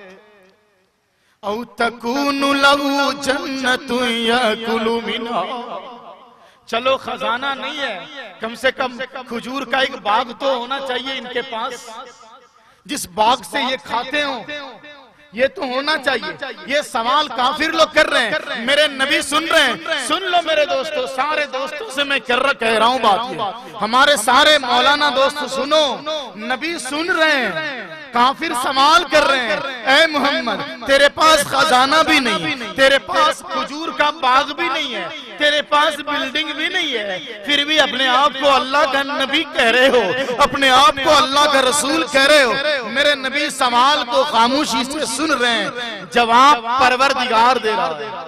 औ तकूनु लहू जन्नतु याकुलु मिनहा, चलो खजाना नहीं है, कम से कम खजूर का एक बाग तो होना चाहिए इनके पास, जिस बाग से ये खाते हो, ये तो होना चाहिए। ये सवाल काफिर लोग कर रहे हैं, मेरे नबी सुन रहे हैं। सुन लो मेरे दोस्तों, सारे दोस्तों से मैं कह रहा हूँ बात, हमारे सारे मौलाना दोस्त सुनो, नबी सुन रहे हैं, काफिर सवाल कर रहे हैं, ऐ मोहम्मद तेरे पास खजाना भी नहीं, तेरे पास खजूर का बाग भी नहीं है, तेरे पास बिल्डिंग भी नहीं है, फिर भी अपने आप को अल्लाह का नबी कह रहे हो, अपने आप को अल्लाह का रसूल कह रहे हो। मेरे नबी सवाल को खामोशी से सुन रहे हैं, जवाब परवरदिगार दे रहा है।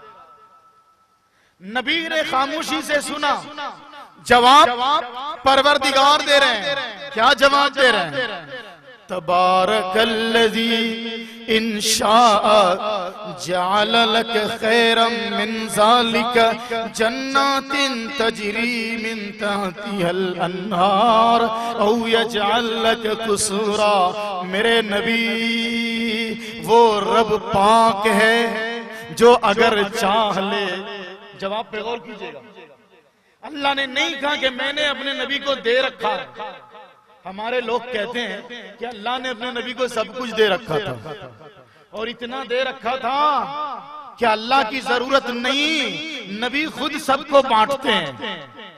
नबी ने खामोशी से सुना, जवाब परवरदिगार दे रहे हैं। क्या जवाब दे रहे हैं? तबारकल्लज़ी इंशाअ जअल लक खैरम मिन ज़ालिका जन्नातिन तजरी मिन तहतिहल अन्हार औ यजअल लक कुसूरा। मेरे नबी वो रब पाक है जो अगर चाह ले, जवाब पे गौर कीजिएगा, अल्लाह ने नहीं कहा कि मैंने अपने नबी को दे रखा है। हमारे लोग कहते हैं कि अल्लाह ने अपने नबी को सब कुछ दे रखा था, और इतना दे रखा था कि अल्लाह की जरूरत नहीं, नबी खुद सबको बांटते हैं।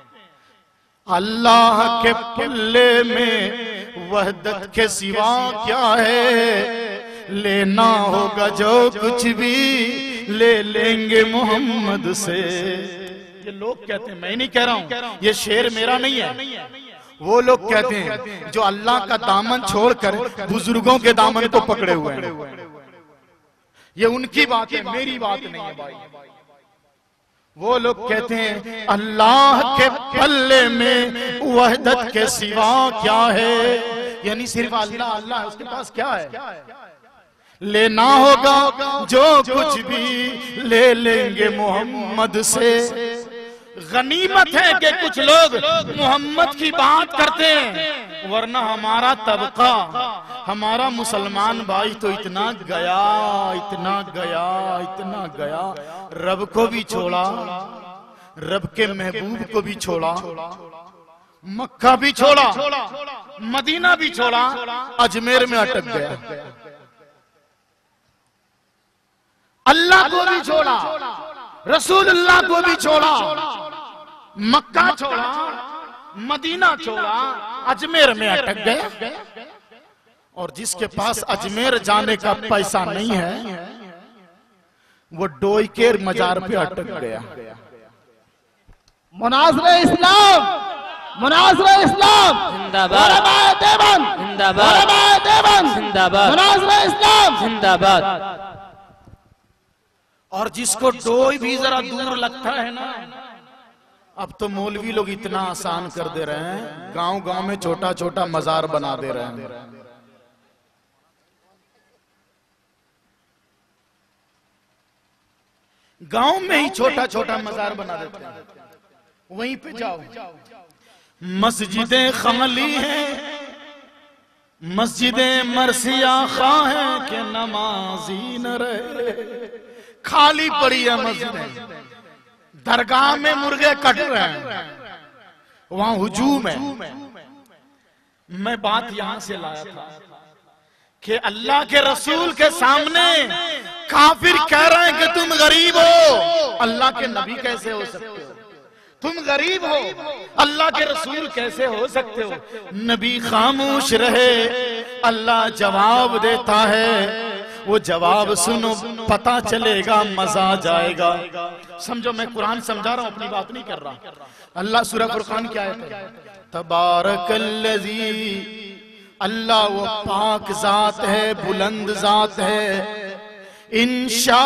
अल्लाह के पल्ले में वहदत के सिवा क्या है, लेना होगा जो कुछ भी ले लेंगे मोहम्मद से। ये लोग कहते हैं, मैं नहीं कह रहा हूं, ये शेर मेरा नहीं है, वो लोग कहते हैं जो अल्लाह का दामन छोड़कर बुजुर्गों के दामन को पकड़े हुए हैं। ये उनकी बात है, मेरी बात नहीं है भाई। वो लोग कहते हैं अल्लाह के पल्ले में वहदत के सिवा क्या है, यानी सिर्फ अल्लाह अल्लाह, उसके पास क्या है। लेना होगा जो कुछ भी ले लेंगे मोहम्मद से। गनीमत है कि कुछ लोग मोहम्मद की बात करते हैं, वरना हमारा तबका, हमारा मुसलमान भाई तो इतना गया, इतना गया, इतना गया, रब को भी छोड़ा, रब के महबूब को भी छोड़ा, मक्का भी छोड़ा, मदीना भी छोड़ा, अजमेर में अटक गया, अल्लाह को भी छोड़ा, रसूलुल्लाह को भी छोड़ा, मक्का छोड़ा, मदीना छोड़ा, अजमेर में अटक गया। और जिसके पास अजमेर जाने का पैसा नहीं है, वो डोई के मजार पे अटक गया। मुनाज़िर इस्लाम, मुनाज़िर इस्लाम जिंदाबाद, देवबंद जिंदाबाद, देवबंद जिंदाबाद, मुनाज़िर इस्लाम जिंदाबाद। और जिसको डोई भी जरा दूर लगता है ना, अब तो मौलवी लोग इतना आसान कर दे रहे हैं, गांव गांव में छोटा छोटा मजार बना दे रहे हैं। गांव में ही छोटा छोटा मजार बना देते हैं, वहीं पे जाओ। मस्जिदें खमली हैं, मस्जिदें मरसिया खा है कि नमाजी न रहे, खाली पड़ी है मस्जिदें, दरगाह में मुर्गे कट रहे हैं, वहां हुजूम है। मैं बात यहां से लाया था कि अल्लाह के रसूल के सामने काफिर कह रहे हैं कि तुम गरीब हो, अल्लाह के नबी कैसे हो सकते हो, तुम गरीब हो, अल्लाह के रसूल कैसे हो सकते हो। नबी खामोश रहे, अल्लाह जवाब देता है, वो जवाब सुनो, पता चलेगा, मजा जाएगा। समझो, मैं कुरान समझा रहा हूं, अपनी बात नहीं कर रहा। अल्लाह सूरह फुरकान क्या है, तबारकल्लज़ी, अल्लाह वो पाक जात है, बुलंद जात है, इंशा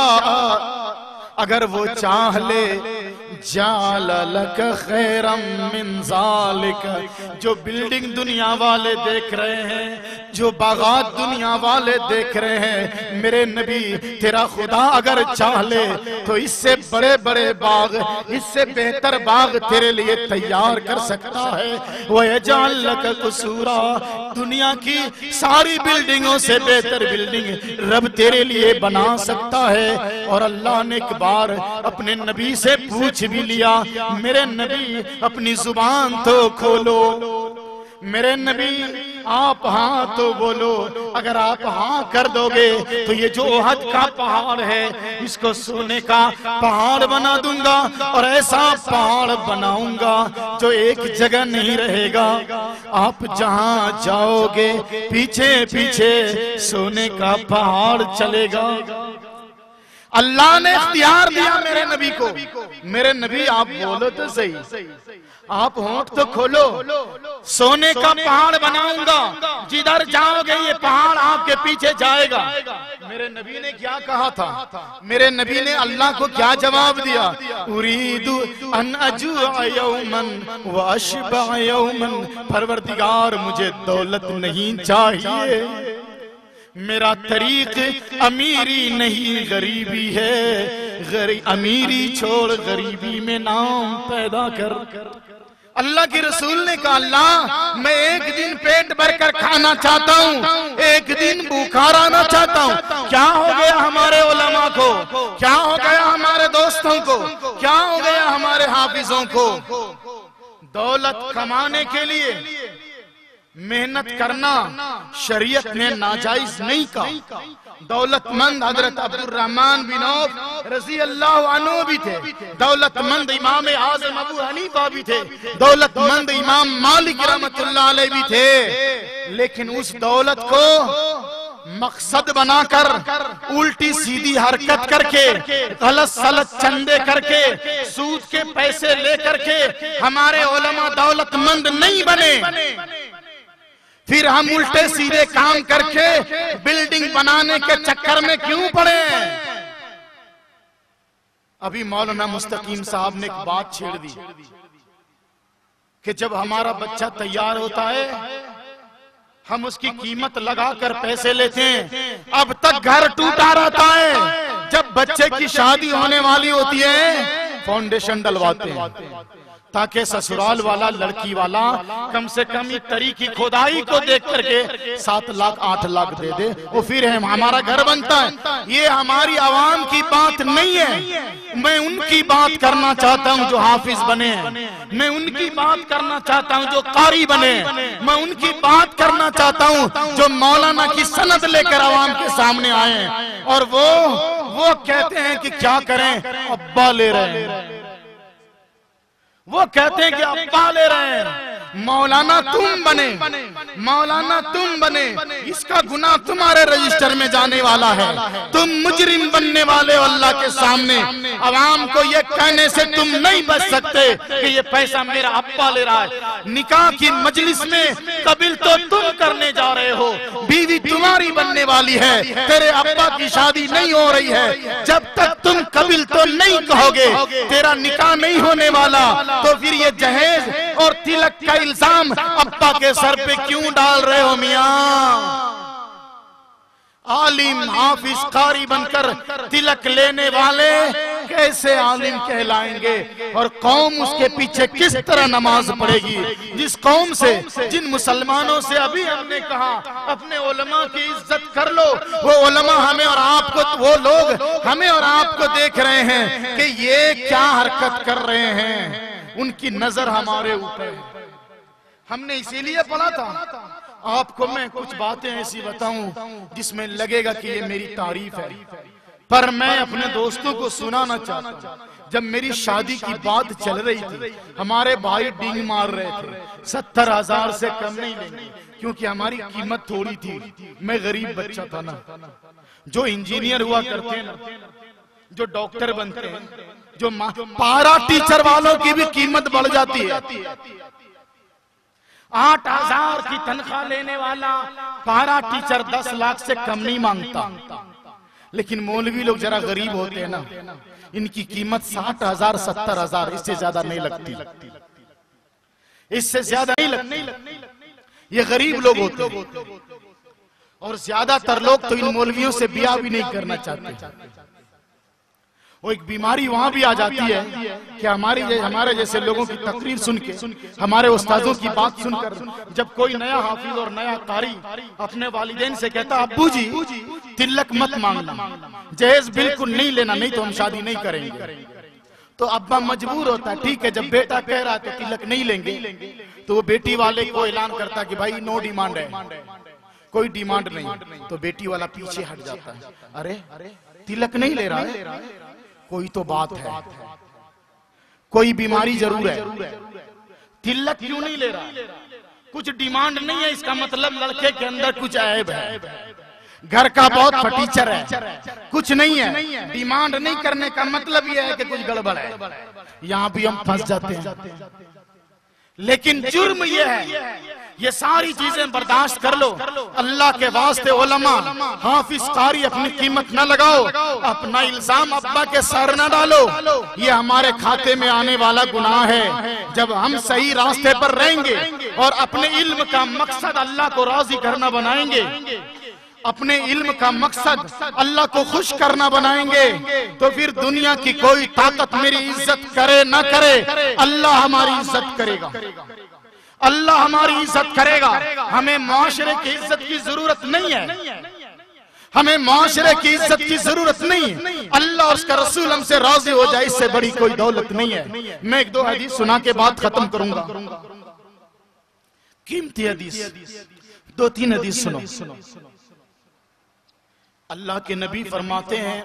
अगर वो चाह ले, जाल लक खैरम मिन ज़ालिक, जो बिल्डिंग दुनिया वाले देख रहे हैं, जो बागात दुनिया वाले देख रहे हैं, मेरे नबी तेरा खुदा अगर चाह ले तो इससे बड़े बड़े बाग, इससे बेहतर बाग तेरे लिए तैयार कर सकता है। वह यजाल लक कुसूरा, दुनिया की सारी बिल्डिंगों से बेहतर बिल्डिंग रब तेरे लिए बना सकता है। और अल्लाह ने एक बार अपने नबी से पूछ भी लिया, मेरे नबी अपनी जुबान तो खोलो, मेरे नबी आप हाँ तो बोलो, अगर आप हाँ कर दोगे तो ये जो ओहद का पहाड़ है, इसको सोने का पहाड़ बना दूंगा, और ऐसा पहाड़ बनाऊंगा जो एक जगह नहीं रहेगा। आप जहां जाओगे पीछे पीछे सोने का पहाड़ चलेगा। अल्लाह ने इख्तियार दिया मेरे नबी को, मेरे नबी आप बोलो तो सही, आप होंठ तो खोलो, सोने का पहाड़ बनाऊंगा, जिधर जाओगे ये पहाड़ आपके पीछे जाएगा। मेरे नबी ने क्या कहा था, मेरे नबी ने अल्लाह को क्या जवाब दिया, उरीदु अन अजुअ यौमन व अशबअ यौमन, परवरदिगार मुझे दौलत नहीं चाहिए, मेरा तरीक अमीरी नहीं गरीबी है, अमीरी छोड़ गरीबी में नाम पैदा कर। अल्लाह के रसूल ने कहा, अल्लाह मैं एक दिन पेट भरकर खाना चाहता हूँ, एक दिन भूखा रहना चाहता हूँ। क्या हो गया हमारे उलमा को, क्या हो गया हमारे दोस्तों को, क्या हो गया हमारे हाफिजों को, दौलत कमाने के लिए मेहनत करना शरीयत ने नाजायज नहीं कहा, दौलतमंद हजरत अब्दुर्रहमान बिन औफ रज़ी अल्लाह अन्हु भी थे, दौलतमंद इमाम आज़म अबू हनीफा भी थे, दौलतमंद इमाम मालिक रहमतुल्लाह अलैह भी थे। लेकिन उस दौलत को मकसद बनाकर उल्टी सीधी हरकत करके, गलत सलत चंदे करके, सूद के पैसे लेकर के हमारे उलमा दौलतमंद नहीं बने। फिर हम उल्टे सीधे काम करके बिल्डिंग बनाने के चक्कर में क्यों पड़े? अभी मौलाना मुस्तकीम साहब ने एक बात छेड़ दी कि जब हमारा बच्चा तैयार होता है हम उसकी कीमत लगाकर पैसे लेते हैं। अब तक घर टूटा रहता है, जब बच्चे की शादी होने वाली होती है फाउंडेशन डलवाते हैं ताकि ससुराल वाला लड़की वाला कम से कम तरी की खोदाई को देख करके 7 लाख 8 लाख दे दे, वो फिर हमारा घर बनता है। ये हमारी आवाम की बात नहीं है। मैं उनकी बात करना चाहता हूँ जो हाफिज बने हैं, मैं उनकी बात करना चाहता हूँ जो कारी बने, मैं उनकी बात करना चाहता हूँ जो मौलाना की सनद लेकर आवाम के सामने आए और वो कहते हैं कि क्या करें, अब्बा ले रहे हैं, वो कहते हैं कि अब्बा ले रहे हैं। मौलाना तुम बने, मौलाना तुम बने, इसका गुनाह तुम्हारे रजिस्टर में जाने वाला है। तुम मुजरिम बनने वाले हो अल्लाह के सामने। अवाम को ये कहने से तुम नहीं बच सकते कि ये पैसा मेरा अब्बा ले रहा है। निकाह की मजलिस में कबिल तो तुम करने जा रहे हो, बीवी तुम्हारी बनने वाली है, तेरे अब्बा की शादी नहीं हो रही है। जब तक तुम कबिल तो नहीं कहोगे तेरा निकाह नहीं होने वाला। तो फिर ये जहेज और तिलक का इल्जाम अब्बा के सर पे क्यों डाल रहे हो मियां? आलिम हाफिज कारी बनकर तिलक लेने वाले कैसे आलिम कहलाएंगे और कौम उसके पीछे किस तरह नमाज पढ़ेगी? जिस कौम से, जिन मुसलमानों से अभी हमने कहा अपने उलमा की इज्जत कर लो, वो उलमा हमें और आपको, वो लोग हमें और आपको देख रहे हैं कि ये क्या हरकत कर रहे हैं। उनकी नजर हमारे ऊपर है। हमने इसीलिए पढ़ा था। आपको मैं कुछ बातें ऐसी बताऊं जिसमें लगेगा कि ये मेरी तारीफ है, पर मैं अपने दोस्तों को सुनाना चाहता हूं। जब मेरी शादी की बात चल रही थी, हमारे भाई डींग मार रहे थे 70,000 से कम नहीं लेंगे, क्योंकि हमारी कीमत थोड़ी थी। मैं गरीब बच्चा था ना। जो इंजीनियर हुआ करते हैं ना, जो डॉक्टर बनते हैं, जो पारा टीचर वालों की भी कीमत बढ़ जाती है। 8,000 की तनख्वाह लेने वाला पारा टीचर 10 लाख से कम नहीं मांगता। लेकिन मौलवी लोग जरा गरीब होते हैं ना, इनकी कीमत 60,000 70,000, इससे ज्यादा नहीं लगती, इससे ज्यादा नहीं लगती। ये गरीब लोग होते हैं और ज्यादातर लोग तो इन मौलवियों से ब्याह भी नहीं करना चाहते। वो एक बीमारी वहां भी आ जाती है कि हमारे जैसे लोगों की तकरीर सुन के, हमारे उस्तादों की बात सुनकर, जब कोई नया हाफिज और नया कारी अपने वालिदैन से कहता अब्बू जी तिलक मत मांगना, जहेज बिल्कुल नहीं लेना, नहीं तो हम शादी नहीं करेंगे, तो अब्बा मजबूर होता है। ठीक है, जब बेटा कह रहा है तो तिलक नहीं लेंगे, तो वो बेटी वाले को ऐलान करता कि भाई नो डिमांड है, कोई डिमांड नहीं। तो बेटी वाला पीछे हट जाता है, अरे तिलक नहीं ले रहा है, कोई तो बात है, कोई बीमारी जरूर है। तिलक क्यों नहीं ले रहा? कुछ डिमांड नहीं है, इसका मतलब लड़के के अंदर कुछ ऐब है, घर का बहुत फटीचर है, कुछ नहीं है। डिमांड नहीं करने का मतलब यह है कि कुछ गड़बड़ है। यहाँ भी हम फंस जाते हैं। लेकिन जुर्म यह है, ये सारी चीजें बर्दाश्त कर लो। अल्लाह के वास्ते उलमा हाफिज कारी अपनी कीमत न लगाओ, अपना इल्जाम अब्बा के सर न डालो। ये हमारे खाते में आने वाला गुनाह है। जब हम सही रास्ते पर रहेंगे और अपने इल्म का मकसद अल्लाह को राजी करना बनाएंगे, अपने इल्म का मकसद अल्लाह को खुश करना बनाएंगे, तो फिर दुनिया की कोई ताकत मेरी इज्जत करे न करे, अल्लाह हमारी इज्जत करेगा, अल्लाह हमारी इज्जत करेगा। हमें माशरे की इज्जत की जरूरत नहीं है, हमें माशरे की इज्जत की जरूरत नहीं है। अल्लाह और उसका रसूल हमसे राजी हो जाए, इससे बड़ी कोई दौलत नहीं है। मैं 1-2 हदीस सुना के बाद खत्म करूंगा। कीमती हदीस 2-3 हदीस सुनो। अल्लाह के नबी फरमाते हैं,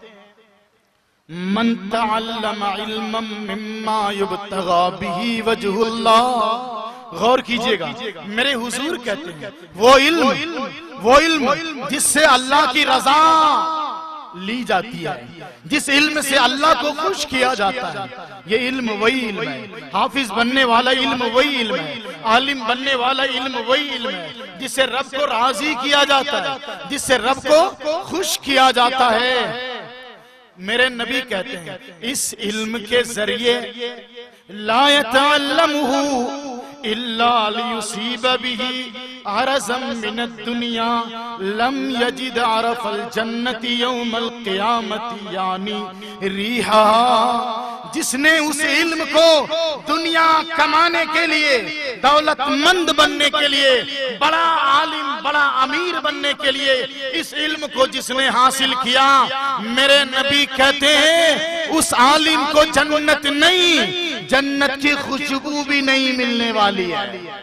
मन तअल्लम इल्मम मिम्मा युब्तगा बिही वजहुल्लाह। गौर कीजिएगा, मेरे हुजूर कहते हैं वो इल्म जिससे अल्लाह की रजा ली जाती है, जिस इल्म से अल्लाह को खुश किया जाता है, ये इल्म वही इल्म है। हाफिज बनने वाला इल्म वही इल्म है, आलिम बनने वाला इल्म वही इल्म है, जिससे रब को राजी किया जाता है, जिससे रब को खुश किया जाता है। मेरे नबी कहते हैं इस इल्म के जरिए ला यतअल्लमुहु इल्ला लियुसीब बिही अरज़म मिनद दुनिया लम यजिद अरफ़ल जन्नति यौमल क़ियामति यानी रिहा। जिसने उस इल्म को दुनिया कमाने के लिए, दौलतमंद बनने के लिए, बड़ा आलिम, बड़ा अमीर बनने के लिए इस इल्म को जिसने हासिल किया, मेरे नबी कहते हैं उस आलिम को जन्नत नहीं, जन्नत की खुशबू भी नहीं मिलने वाली है।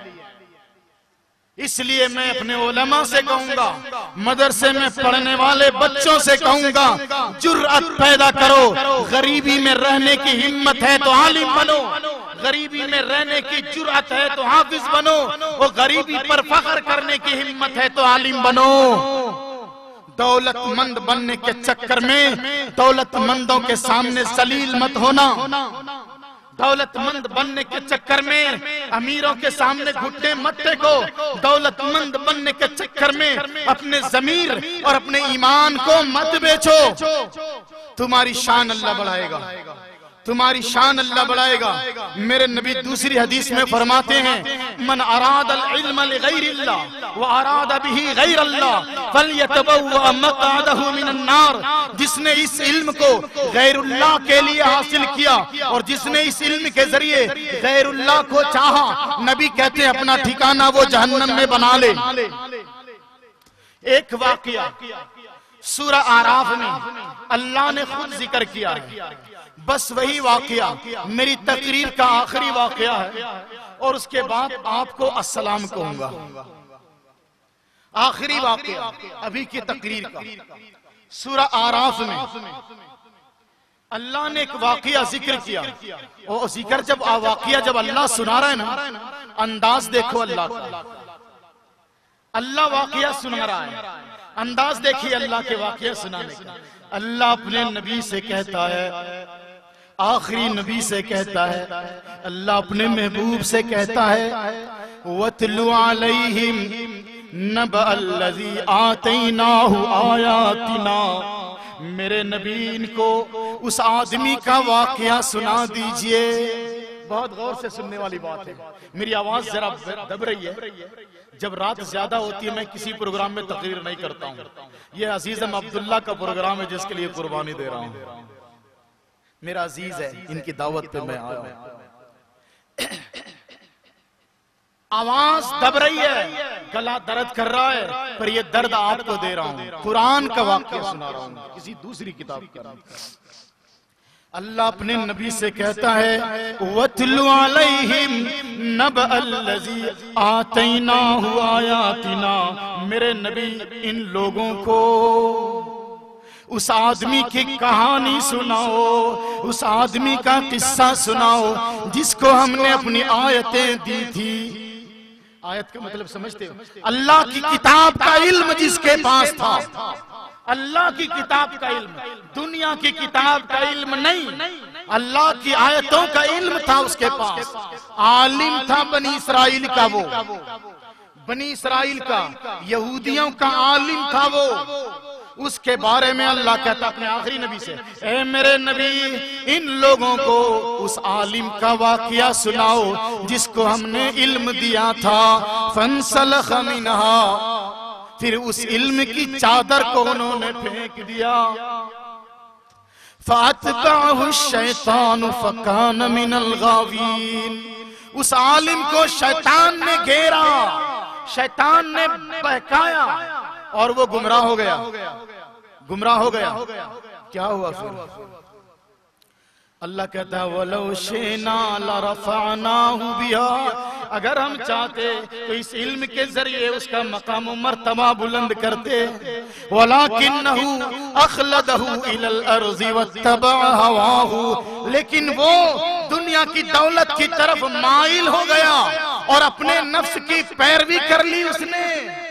इसलिए मैं अपने उलमा से कहूंगा, मदरसे में पढ़ने वाले बच्चों से कहूंगा, जुर्अत पैदा करो। गरीबी में रहने की हिम्मत है तो आलिम बनो, गरीबी में रहने की जुर्अत है तो हाफिज बनो, वो गरीबी पर फख्र करने की हिम्मत है तो आलिम बनो। दौलतमंद बनने के चक्कर में दौलतमंदों के सामने जलील मत होना, दौलतमंद बनने के चक्कर में अमीरों के सामने घुटने मत टेको, दौलतमंद बनने के चक्कर में अपने ज़मीर और अपने ईमान को मत बेचो। तुम्हारी शान अल्लाह बढ़ाएगा, तुम्हारी शान अल्लाह बढ़ाएगा। मेरे नबी दूसरी हदीस में फरमाते हैं, मन अरादल इल्म लिगैरिल्लाह व अराद बिही गैरल्लाह फलयतबव्वा मक़अदहु मिनन नार। जिसने इस इल्म को गैरुल्लाह के लिए हासिल किया और जिसने इस इल्म के जरिए गैरुल्लाह को चाहा, नबी कहते हैं अपना ठिकाना वो जहन्नम में बना ले। एक वाकया सूरह आराफ में अल्लाह ने खुद जिक्र किया है, बस वही वाकया मेरी तकरीर का आखिरी वाकया है और उसके बाद आपको अस्सलाम कहूंगा। आखिरी वाकया अभी की तकरीर का सूरह आराफ में अल्लाह ने एक वाकया जिक्र किया, और जिक्र जब वाकया जब अल्लाह सुना रहा है ना, अंदाज देखो अल्लाह का। अल्लाह वाकया सुना रहा है, अंदाज देखिए अल्लाह के वाकया सुनाने का। अल्लाह अपने नबी से कहता है, आखिरी नबी से कहता है, अल्लाह अपने महबूब से कहता है, वतलु अलैहिम नबअल्लज़ी आतैनाहु आयातिना। मेरे नबी इनको उस आदमी का वाकया सुना दीजिए। बहुत गौर से सुनने वाली बात है, मेरी आवाज जरा दब रही है। जब रात ज्यादा होती है मैं किसी प्रोग्राम में तकरीर नहीं करता हूँ। यह अजीजम अब्दुल्ला का प्रोग्राम है जिसके लिए कुर्बानी दे रहा हूँ। मेरा अजीज है, इनकी दावत पे मैं आया हूँ। आवाज दब रही है, गला दर्द कर रहा है, पर ये दर्द आपको दे रहा हूँ। कुरान का वाक्य सुना रहा हूँ, किसी दूसरी किताब का। अल्लाह अपने नबी से कहता है, वतलु अलैहिम नबअल्लज़ी आतैनाहु आयातिना। मेरे नबी इन लोगों को उस आदमी की कहानी सुनाओ, उस आदमी का किस्सा सुनाओ जिसको हमने अपनी आयतें दी थी। आयत का मतलब समझते हो? अल्लाह की किताब का इल्म जिसके पास था, अल्लाह की किताब का इल्म, दुनिया की किताब का इल्म नहीं, अल्लाह की आयतों का इल्म था उसके पास। आलिम था बनी इसराइल का, वो बनी इसराइल का, यहूदियों का आलिम था वो। उसके बारे में अल्लाह कहता अपने आखिरी नबी से, ए मेरे नबी इन लोगों को उस आलिम का वाकया सुनाओ जिसको हमने इल्म दिया था। फंसलख मिनहा, फिर उस इल्म की चादर को उन्होंने फेंक दिया। फातबअहु शैतान फकान मिनल गावीन, उस आलिम को शैतान ने घेरा, शैतान ने बहकाया और वो गुमराह हो गया, गुमराह हो गया। क्या हुआ फिर? अल्लाह कहता है वलो शेना लरफ़अनाहु बिहा, अगर हम चाहते तो इस इल्म के जरिए उसका मकाम मर्तबा बुलंद करते। वलाकिन्नहु अखलदहु इलल अर्ज़ि वत्तबअ हवाहु, लेकिन वो दुनिया की दौलत की तरफ माइल हो गया और अपने नफ्स की पैरवी कर ली उसने।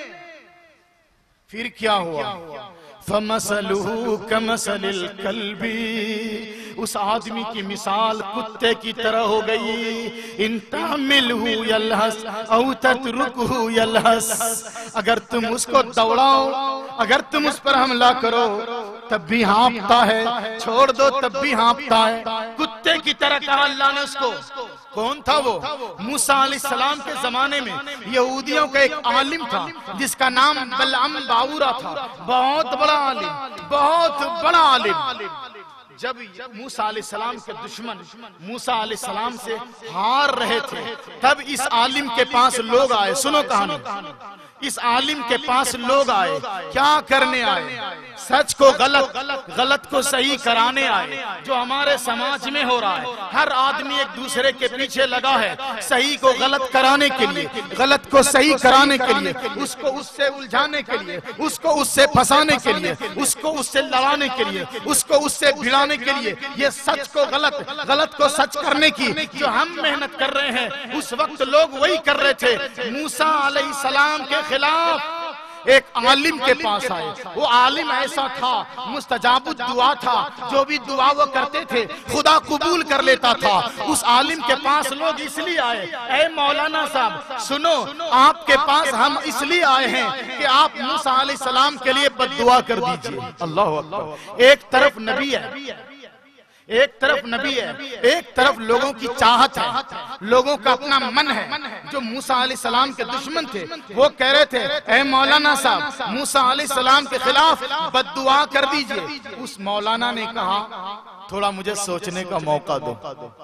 फिर क्या हुआ? फमसलुहु कमसलिल कल्बी, उस आदमी की मिसाल कुत्ते की तरह हो गई। इन तामिलहु यलहस औ ततरुकहु यलहस, अगर तुम उसको दौड़ाओ, अगर तुम उस पर हमला करो तब भी हाँफता है, छोड़ दो तब भी हाँफता है। कुत्ते की तरह कहा अल्लाह ने उसको। कौन था वो? मूसा अलैहिस्सलाम के जमाने में यहूदियों का एक आलिम था जिसका नाम बलअम बाऊरा था। बहुत बड़ा आलिम, बहुत बड़ा आलिम। जब मूसा अलैहिस्सलाम के दुश्मन मूसा अलैहिस्सलाम से हार रहे थे, तब इस आलिम के पास लोग आए। सुनो कहानी। इस आलिम के पास लोग आए, क्या करने आए? सच को गलत, गलत को सही कराने आए। जो हमारे समाज में हो रहा है, हर आदमी एक दूसरे के पीछे लगा है सही को गलत कराने के लिए, गलत को सही कराने के लिए, उसको उससे उलझाने के लिए, उसको उससे फंसाने के लिए, उसको उससे लड़ाने के लिए, उसको उससे भिड़ाने के लिए। ये सच को गलत, गलत को सच करने की जो हम मेहनत कर रहे हैं, उस वक्त लोग वही कर रहे थे। मूसा अलैहिस्सलाम के खिलाफ एक आलिम के पास आए। वो आलिम ऐसा था, मुस्तजाबुद दुआ था, जो भी दुआ वो करते थे खुदा कबूल कर लेता था। उस आलिम के पास लोग इसलिए आए, ऐ मौलाना साहब सुनो, आपके पास हम इसलिए आए हैं कि आप मूसा अलैहिस्सलाम के लिए बद्दुआ कर दीजिए। अल्लाह अकबर। एक तरफ नबी है, एक तरफ नबी है, एक तरफ लोगों की चाहत है, लोगों का अपना मन है। जो मूसा अलैहिस्सलाम के दुश्मन थे वो कह रहे थे, ऐ मौलाना साहब मूसा अलैहिस्सलाम के खिलाफ बद्दुआ कर दीजिए। उस मौलाना ने कहा थोड़ा मुझे सोचने का मौका दो,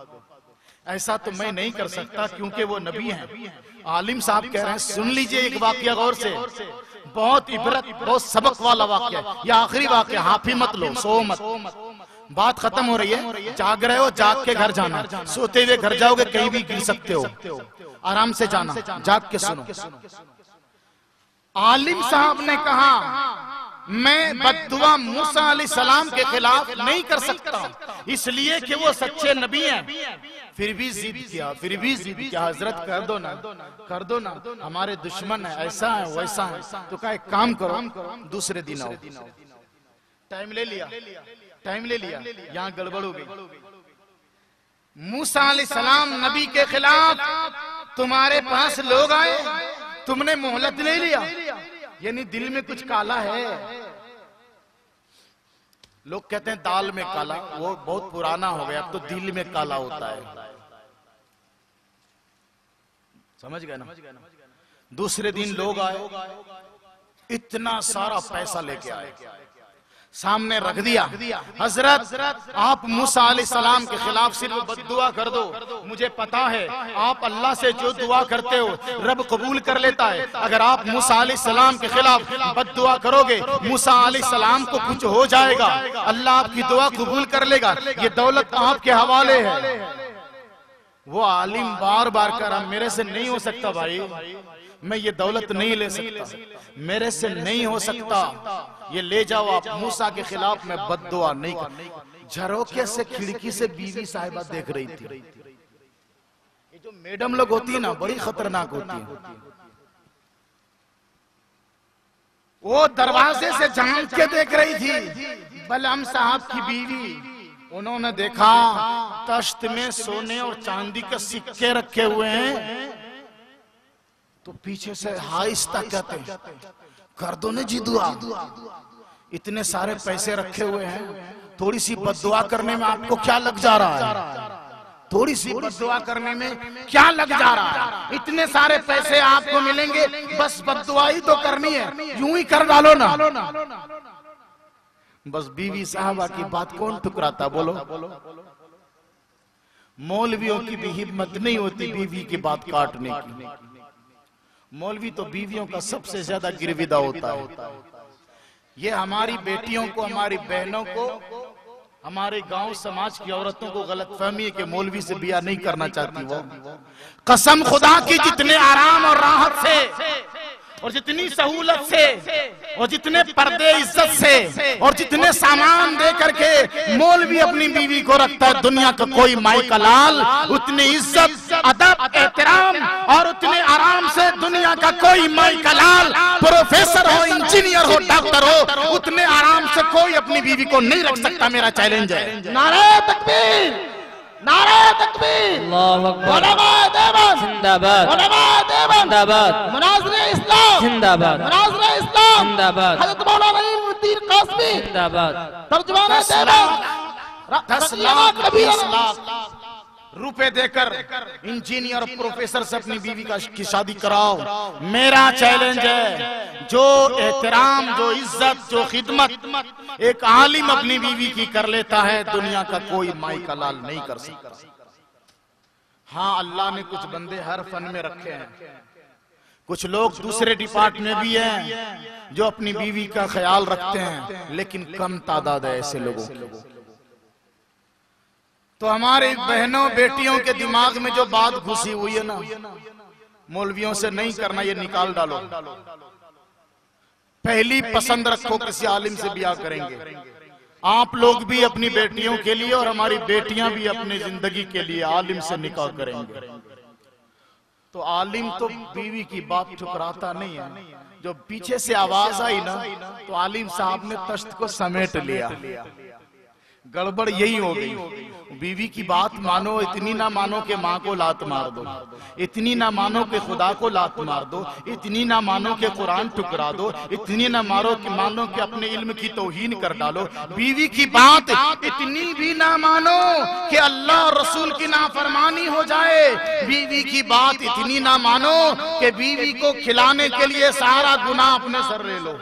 ऐसा तो मैं नहीं कर सकता क्योंकि वो नबी हैं। आलिम साहब कह रहे हैं सुन लीजिए एक वाकया गौर से, बहुत इबरत, बहुत सबक वाला वाकया। ये आखिरी वाकया, हाफी मत लो, सो मत। बात खत्म हो रही है, जाग रहे हो जाग के घर जाना, सोते हुए घर जाओगे कहीं भी गिर सकते हो, आराम से जाना, जाग के सुनो। आलिम साहब ने कहा मैं बद्दुआ मूसा अलैहिस्सलाम के खिलाफ नहीं कर सकता, इसलिए कि वो सच्चे नबी हैं। फिर भी जिद किया, फिर भी जिद किया, हजरत कर दो ना, कर दो ना, हमारे दुश्मन है, ऐसा है वैसा है। तो कहा एक काम करो, दूसरे दिन आओ। टाइम ले लिया, टाइम ले लिया, यहाँ गड़बड़ हो गई। मूसा अलैहिस्सलाम नबी के खिलाफ तुम्हारे पास लोग आए, तुमने मोहलत ले लिया, यानी दिल में कुछ काला है। लोग कहते हैं दाल में काला, वो बहुत पुराना हो गया, अब तो दिल में काला होता है। समझ गए ना? दूसरे दिन लोग आए, इतना सारा पैसा लेके आए, सामने रख दिया। हजरत आप मूसा अलैहिस्सलाम के खिलाफ सिर्फ बद्दुआ कर दो, मुझे पता है आप अल्लाह से जो दुआ करते हो रब कबूल कर लेता है। अगर आप मूसा अलैहिस्सलाम के खिलाफ बद्दुआ करोगे, मूसा अलैहिस्सलाम को कुछ हो जाएगा, अल्लाह आपकी दुआ कबूल कर लेगा, ये दौलत आपके हवाले है। वो आलिम बार बार कहा मेरे से नहीं हो सकता भाई, मैं ये दौलत नहीं ले सकता, मेरे से नहीं हो सकता, ये ले जाओ आप। मूसा के खिलाफ मैं बद्दुआ नहीं कर। झरोखे से खिड़की से बीवी साहिबा देख रही थी। ये जो मैडम लोग होती है ना, बड़ी खतरनाक होती है। वो दरवाजे से झांक के देख रही थी बलअम साहब की बीवी। उन्होंने देखा तश्त में सोने और चांदी के सिक्के रखे हुए हैं, तो पीछे से आहिस्ता कहते हैं कर दो ने जी दुआ, इतने सारे पैसे रखे हुए हैं, थोड़ी सी बद्दुआ करने में आपको क्या लग जा रहा है? थोड़ी सी बद्दुआ करने में क्या लग जा रहा है? इतने सारे पैसे आपको मिलेंगे, बस बद्दुआ ही तो करनी है, यूं ही कर डालो ना। बस बीवी साहबा की बात कौन टुकराता बोलो? मौलवियों की भी हिम्मत नहीं होती बीवी की बात काटने की। मौलवी तो बीवियों का सबसे ज्यादा गिरविदा होता है। ये हमारी बेटियों को, हमारी बहनों को हमारे गांव समाज की औरतों को गलतफहमी है कि मौलवी से बिया नहीं करना चाहती वो। कसम खुदा की, जितने आराम और राहत से और जितनी सहूलत से और जितने पर्दे इज्जत से और जितने सामान दे करके मौलवी अपनी बीवी को रखता है, दुनिया का कोई माई का लाल उतनी इज्जत, अदब, एहतराम और उतने आराम से दुनिया का कोई माई का लाल, प्रोफेसर हो, इंजीनियर हो, डॉक्टर हो, उतने आराम से कोई अपनी बीवी को नहीं रख सकता। मेरा चैलेंज है। नारे तकबीर, नारे तकबीर, अल्लाहु अकबर, उलमाए देवबंद जिंदाबाद, उलमाए देवबंद जिंदाबाद, मुनाज़िरे इस्लाम जिंदाबाद, मुनाज़िरे इस्लाम जिंदाबाद, हज़रत मौलाना नईमुद्दीन कासमी जिंदाबाद। तर्जुमान 10 लाख 20 लाख रुपए देकर इंजीनियर और प्रोफेसर से अपनी बीवी की शादी कराओ। मेरा चैलेंज है, जो एहतराम, जो इज्जत, जो खिदमत एक आलिम अपनी बीवी की कर लेता है, दुनिया का कोई माई का लाल नहीं कर सकता। हाँ, अल्लाह ने कुछ बंदे हर फन में रखे हैं, कुछ लोग दूसरे डिपार्टमेंट में भी हैं जो अपनी बीवी का ख्याल रखते हैं, लेकिन कम तादाद है ऐसे लोगों। तो हमारे बहनों बेटियों के दिमाग में जो बात घुसी हुई है ना, मौलवियों से नहीं करना, ये निकाल डालो। पहली पसंद रखो, किसी आलिम से ब्याह करेंगे। आप लोग भी अपनी बेटियों के लिए और हमारी बेटियां भी अपनी जिंदगी के लिए आलिम से निकाह करेंगे। तो आलिम तो बीवी की बात ठुकराता नहीं है। जो पीछे से आवाज आई ना, तो आलिम साहब ने तश्त को समेट लिया। गड़बड़ यही हो गई। बीवी की बात मानो, इतनी ना मानो कि माँ को लात मार दो, इतनी ना मानो कि खुदा को लात मार दो, इतनी ना मानो कि कुरान ठुकरा दो, इतनी ना मानो कि अपने इल्म की तौहीन कर डालो। बीवी की बात इतनी भी ना मानो कि अल्लाह और रसूल की नाफरमानी हो जाए। बीवी की बात इतनी ना मानो कि बीवी को खिलाने के लिए सारा गुनाह अपने सर ले लो।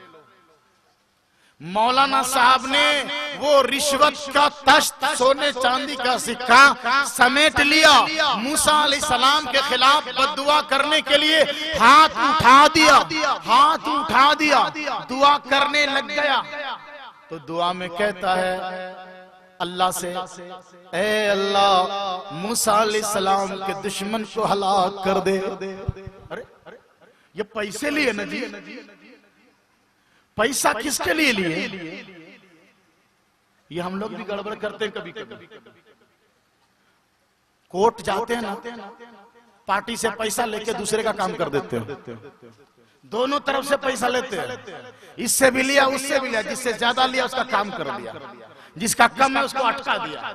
मौलाना साहब ने वो रिश्वत का तश्त, सोने चांदी का सिक्का समेट लिया। मूसा अलैहिस्सलाम के खिलाफ बद्दुआ करने के लिए हाथ उठा दिया, हाथ उठा दिया, दुआ करने लग गया। तो दुआ में कहता है अल्लाह से, ए अल्लाह, मूसा अलैहिस्सलाम के दुश्मन को हलाक कर दे। अरे ये पैसे लिए ना जी, पैसा किसके लिए लिए? ये हम लोग भी गड़बड़ करते हैं कभी कभी। कोर्ट जाते हैं ना, पार्टी से पैसा लेके दूसरे का काम कर देते हैं। दोनों तरफ से पैसा लेते हैं, इससे भी लिया उससे भी लिया, जिससे ज्यादा लिया उसका काम कर दिया, जिसका कम है उसको अटका दिया।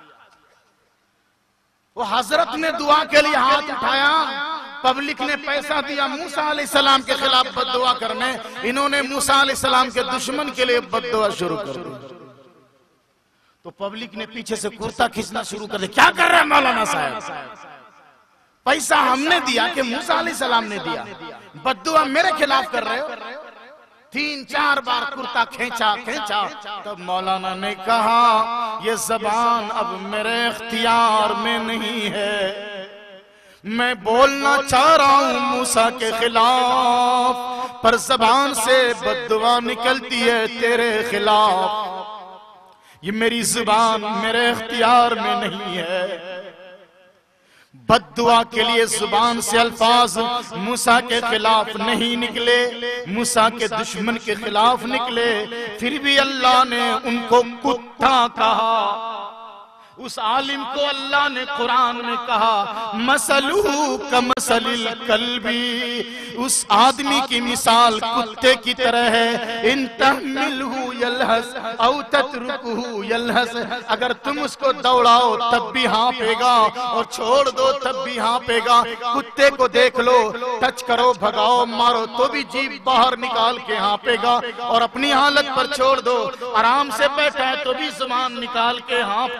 वो हजरत ने दुआ के लिए हाथ उठाया, पब्लिक ने पैसा दिया मूसा अलैहिस्सलाम के खिलाफ बद्दुआ करने, इन्होंने मूसा अलैहिस्सलाम के दुश्मन के लिए बद्दुआ शुरू कर दी। तो पब्लिक ने पीछे से कुर्ता खींचना शुरू कर दिया। क्या कर रहे हैं मौलाना साहब? पैसा हमने दिया कि मूसा अलैहिस्सलाम ने दिया? बद्दुआ मेरे खिलाफ कर रहे हो? 3-4 बार कुर्ता खींचा खींचा। तब मौलाना ने कहा, ये जबान अब मेरे इख्तियार में नहीं है, मैं बोलना चाह रहा हूं मूसा के खिलाफ, पर जबान से बद्दुआ निकलती है तेरे खिलाफ। ये मेरी जुबान मेरे इख्तियार में नहीं है। बद्दुआ के लिए जुबान से अल्फाज मूसा के खिलाफ नहीं निकले, मूसा के दुश्मन के खिलाफ निकले। फिर भी अल्लाह ने उनको कुत्ता कहा। उस आलिम को अल्लाह ने कुरान में कहा, मसलुहु कमसलिल कल्बी, उस आदमी की मिसाल कुत्ते की तरह है। इन तहमिलहु यलहस औ ततरुकहु यलहस, अगर तुम उसको दौड़ाओ तब भी हाँफेगा और छोड़ दो तब भी हाँफेगा। कुत्ते को देख लो, टच करो, भगाओ, मारो तो भी जीभ बाहर निकाल के हाँफेगा, और अपनी हालत पर छोड़ दो, आराम से बैठा है तो भी जुबान निकाल के हाँफता है।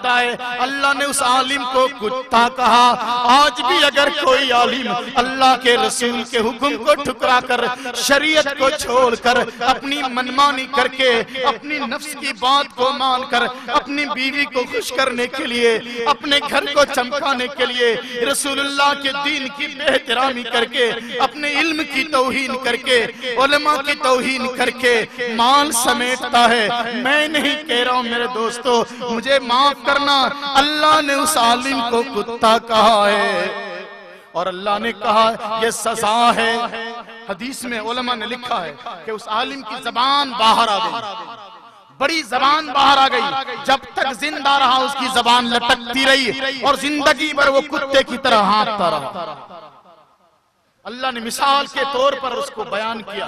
अल्लाह ने उस आलिम को कुत्ता कहा। आज भी अगर कोई आलिम अल्लाह के रसूल के हुक्म को ठुकरा कर, शरीयत को छोड़कर, अपनी मनमानी करके, अपनी नफ्स की बात को मानकर, अपनी बीवी को खुश करने के लिए, अपने घर को चमकाने के लिए रसूलुल्लाह के दीन की बेहतरामी करके, अपने इल्म की तौहीन करके, उलमा की तौहीन करके माल समेटता है। मैं नहीं कह रहा हूं मेरे दोस्तों, मुझे माफ करना, अल्लाह ने उस आलिम को कुत्ता कहा है और अल्लाह ने कहा ये सजा है। हदीस में उलमा ने लिखा है कि उस आलिम की जबान बाहर आ गई, बड़ी जबान बाहर आ गई। जब तक जिंदा रहा उसकी जबान लटकती रही और जिंदगी भर वो कुत्ते की तरह हाँफता रहा। अल्लाह ने मिसाल के तौर पर उसको बयान किया,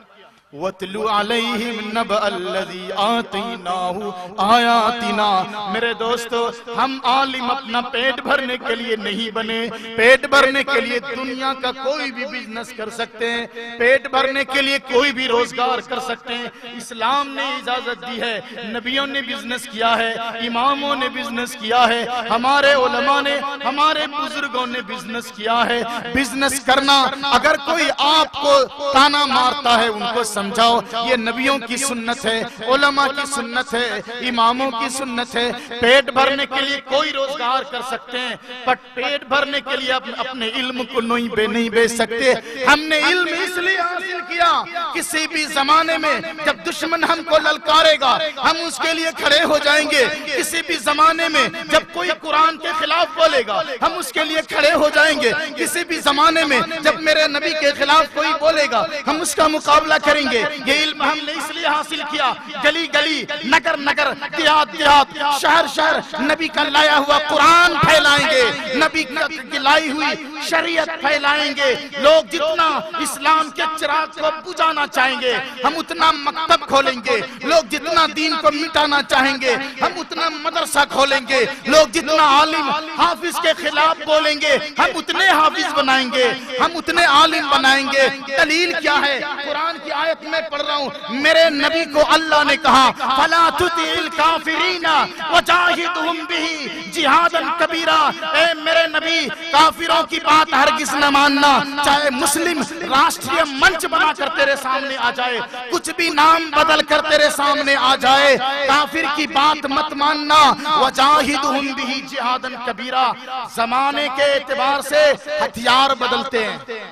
वतलु अलैहिम नबअल्लज़ी आतैनाहु आयातिना। मेरे दोस्तों, हम आलिम अपना पेट भरने के लिए नहीं बने। पेट भरने के लिए दुनिया का कोई भी बिजनेस कर सकते हैं, पेट भरने के लिए कोई भी रोजगार कर सकते हैं। इस्लाम ने इजाजत दी है, नबियों ने बिजनेस किया है, इमामों ने बिजनेस किया है, हमारे उलमा ने, हमारे बुजुर्गों ने बिजनेस किया है। बिजनेस करना, अगर कोई आपको ताना मारता है उनको समझाओ ये नबियों की सुन्नत है, उलमा की सुन्नत है, इमामों की सुन्नत है। पेट भरने के लिए कोई रोजगार कर सकते हैं, पर पेट भरने के लिए अपने इल्म को नहीं बेच सकते। हमने इल्म इसलिए हासिल किया, किसी भी जमाने में जब दुश्मन हमको ललकारेगा हम उसके लिए खड़े हो जाएंगे। किसी भी जमाने में जब कोई कुरान के खिलाफ बोलेगा हम उसके लिए खड़े हो जाएंगे। किसी भी जमाने में जब मेरे नबी के खिलाफ कोई बोलेगा हम उसका मुकाबला करेंगे। ये इल्म हमने इसलिए हासिल किया, गली गली, नगर नगर, देहात देहात, शहर शहर नबी का लाया हुआ कुरान फैलाएंगे, नबी की लाई हुई शरीयत फैलाएंगे। लोग जितना इस्लाम के चिराग को बुझाना चाहेंगे हम उतना मकतब खोलेंगे। लोग जितना दीन को मिटाना चाहेंगे हम उतना मदरसा खोलेंगे। लोग जितना आलिम हाफिज के खिलाफ बोलेंगे हम उतने हाफिज बनाएंगे, हम उतने आलिम बनाएंगे। दलील क्या है? कुरान की आयत में पढ़ रहा हूं, मेरे नबी को अल्लाह ने कहा फला तुतिल काफिरीना वजाहिदहुम बिही जिहादन कबीरा। ए मेरे नबी, काफिरों की बात हरगिज न मानना, चाहे मुस्लिम राष्ट्रीय मंच बनाकर तेरे सामने आ जाए, कुछ भी नाम बदल कर तेरे सामने आ जाए, काफिर की बात मत मानना। वजाहिदहुम बिही जिहादन कबीरा। जमाने के एतबार से हथियार बदलते हैं।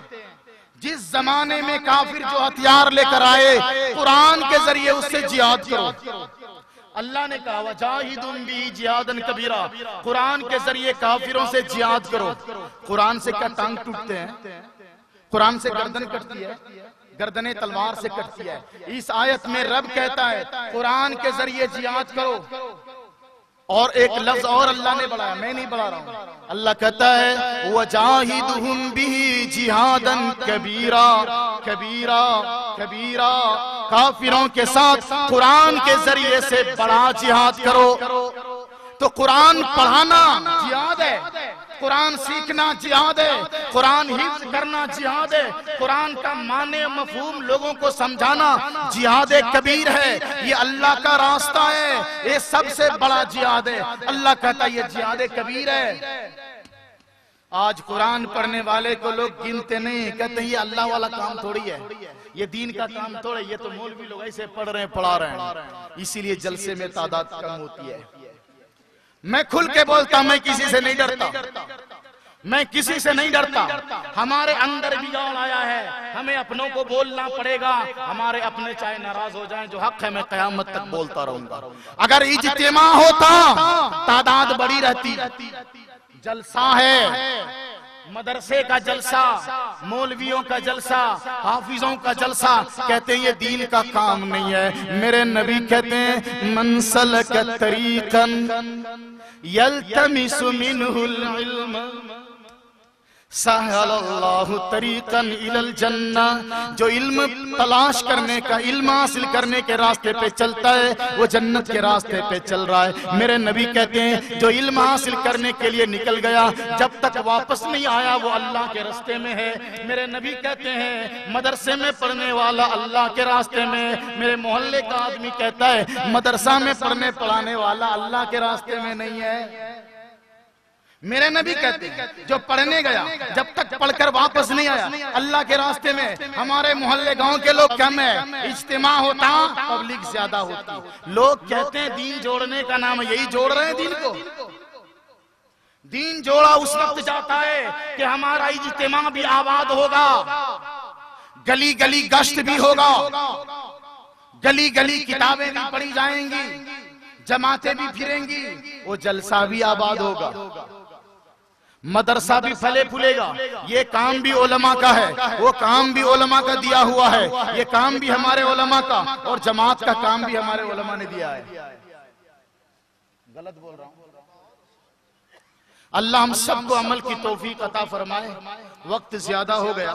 जिस जमाने में काफिर जो हथियार लेकर आए, कुरान के जरिए उससे जिहाद करो। अल्लाह ने कहा वजाहिदुम बी जिहादन कबीरा, कुरान के जरिए काफिरों से जिहाद करो। कुरान से क्या टांग टूटते हैं? कुरान से गर्दन कटती है, गर्दनें तलवार से कटती है। इस आयत में रब कहता है कुरान के जरिए जिहाद करो। और एक लफ्ज और अल्लाह ने बढ़ाया, मैं नहीं बढ़ा रहा हूं। अल्लाह कहता है वजाहिदहुम बिही जिहादन कबीरा। कबीरा कबीरा, काफिरों के साथ कुरान के जरिए से बड़ा जिहाद करो। तो कुरान पढ़ाना जिहाद है, कुरान सीखना जिहाद है, कुरान हिफ्ज करना जिहाद है, कुरान का माने मफहूम लोगों को समझाना जिहाद कबीर है। ये अल्लाह का रास्ता है, ये सबसे बड़ा जिहाद है। अल्लाह कहता है ये जिहाद कबीर है। आज कुरान पढ़ने वाले को लोग गिनते नहीं, कहते हैं ये अल्लाह वाला काम थोड़ी है, ये दीन का काम थोड़ा, ये तो मौलवी लोग ऐसे पढ़ रहे हैं, पढ़ा रहे हैं, इसीलिए जलसे में तादाद कम होती है। मैं खुल के बोलता, मैं किसी से नहीं डरता, मैं किसी से नहीं डरता। हमारे अंदर बिगाड़ आया है, हमें अपनों को बोलना पड़ेगा। हमारे अपने चाहे नाराज हो जाएं, जो हक है मैं कयामत तक बोलता रहूंगा। अगर इज्तिमा होता तादाद बड़ी रहती। जलसा है, मदरसे का जलसा, मौलवियों का जलसा, हाफिजों का जलसा, कहते हैं ये दीन का काम नहीं है। मेरे नबी कहते हैं मन सलक तरीकन यल्तमिसु मिनहुल इल्म सहलल्लाहु तरीकन इलल जन्ना। जो इल्म तलाश करने का, इल्म हासिल करने के रास्ते पे चलता है वो जन्नत के रास्ते पे चल रहा है। मेरे नबी कहते हैं जो इल्म हासिल करने के लिए निकल गया जब तक वापस नहीं आया वो अल्लाह के रास्ते में है। मेरे नबी कहते हैं मदरसे में पढ़ने वाला अल्लाह के रास्ते में। मेरे मोहल्ले का आदमी कहता है मदरसा में पढ़ने पढ़ाने वाला अल्लाह के रास्ते में नहीं है। मेरे नबी कहते हैं जो पढ़ने गया जब तक पढ़कर वापस नहीं आया, अल्लाह के रास्ते में हमारे मोहल्ले गांव के लोग कम है, इज्तिमा होता पब्लिक ज्यादा होती। लोग कहते हैं दीन जोड़ने का नाम, यही जोड़ रहे हैं दीन को। दीन जोड़ा उस वक्त जाता है कि हमारा इज्तिमा भी आबाद होगा, गली गली गश्त भी होगा, गली गली किताबें भी पढ़ी जाएंगी, जमातें भी फिरेंगी, वो जलसा भी आबाद होगा, मदरसा भी फले फूलेगा। ये काम भी उलमा का है, वो काम भी उलमा का दिया हुआ है, ये काम भी हमारे उलमा का, और जमात का काम भी हमारे उलमा ने दिया है। गलत बोल रहा हूं? अल्लाह हम सबको अमल की तौफीक अता फरमाए। वक्त ज्यादा हो गया,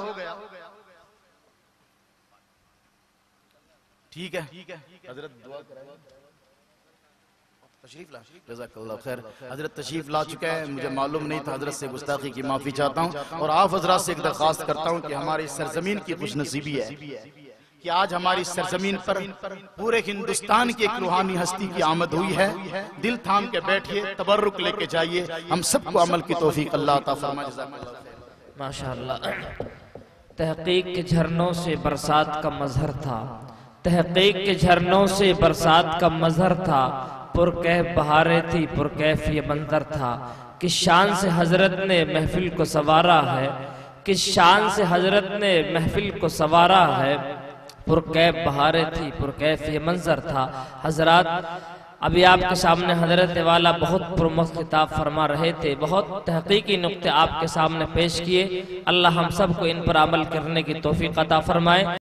ठीक है हजरत दुआ कराएं। तशरीफ ला, जज़ाकल्लाह खैर। हजरत तशरीफ ला चुके हैं, मुझे मालूम नहीं था, हजरत से गुस्ताखी की माफी चाहता हूँ और आप हजरत से एक दरख्वास्त करता हूँ कि हमारी सरजमीन की खुशनसीबी है कि आज हमारी सरजमीन पर पूरे हिंदुस्तान की एक रूहानी हस्ती की आमद हुई है। दिल थाम के बैठिए, तबर्रुक लेके जाइए, हम सबको अमल की तौफीक अल्लाह अता फरमाए। माशाअल्लाह। तहकीक के झरनों से बरसात का मजहर था, तहकीक के झरनों से बरसात का मजहर था, पुरकैफ बहारें थी, पुरकैफ ये मंजर था। किस शान से हजरत ने महफिल को सवारा है, किस शान से हजरत ने महफिल को सवारा है, पुरकैफ बहारें थी, पुरकैफ ये मंजर था। हजरत अभी आपके सामने हजरत वाला बहुत प्रमुख खिताब फरमा रहे थे, बहुत तहकीकी नुक्ते आपके सामने पेश किए। अल्लाह हम सबको इन पर अमल करने की तौफीक अता फरमाए।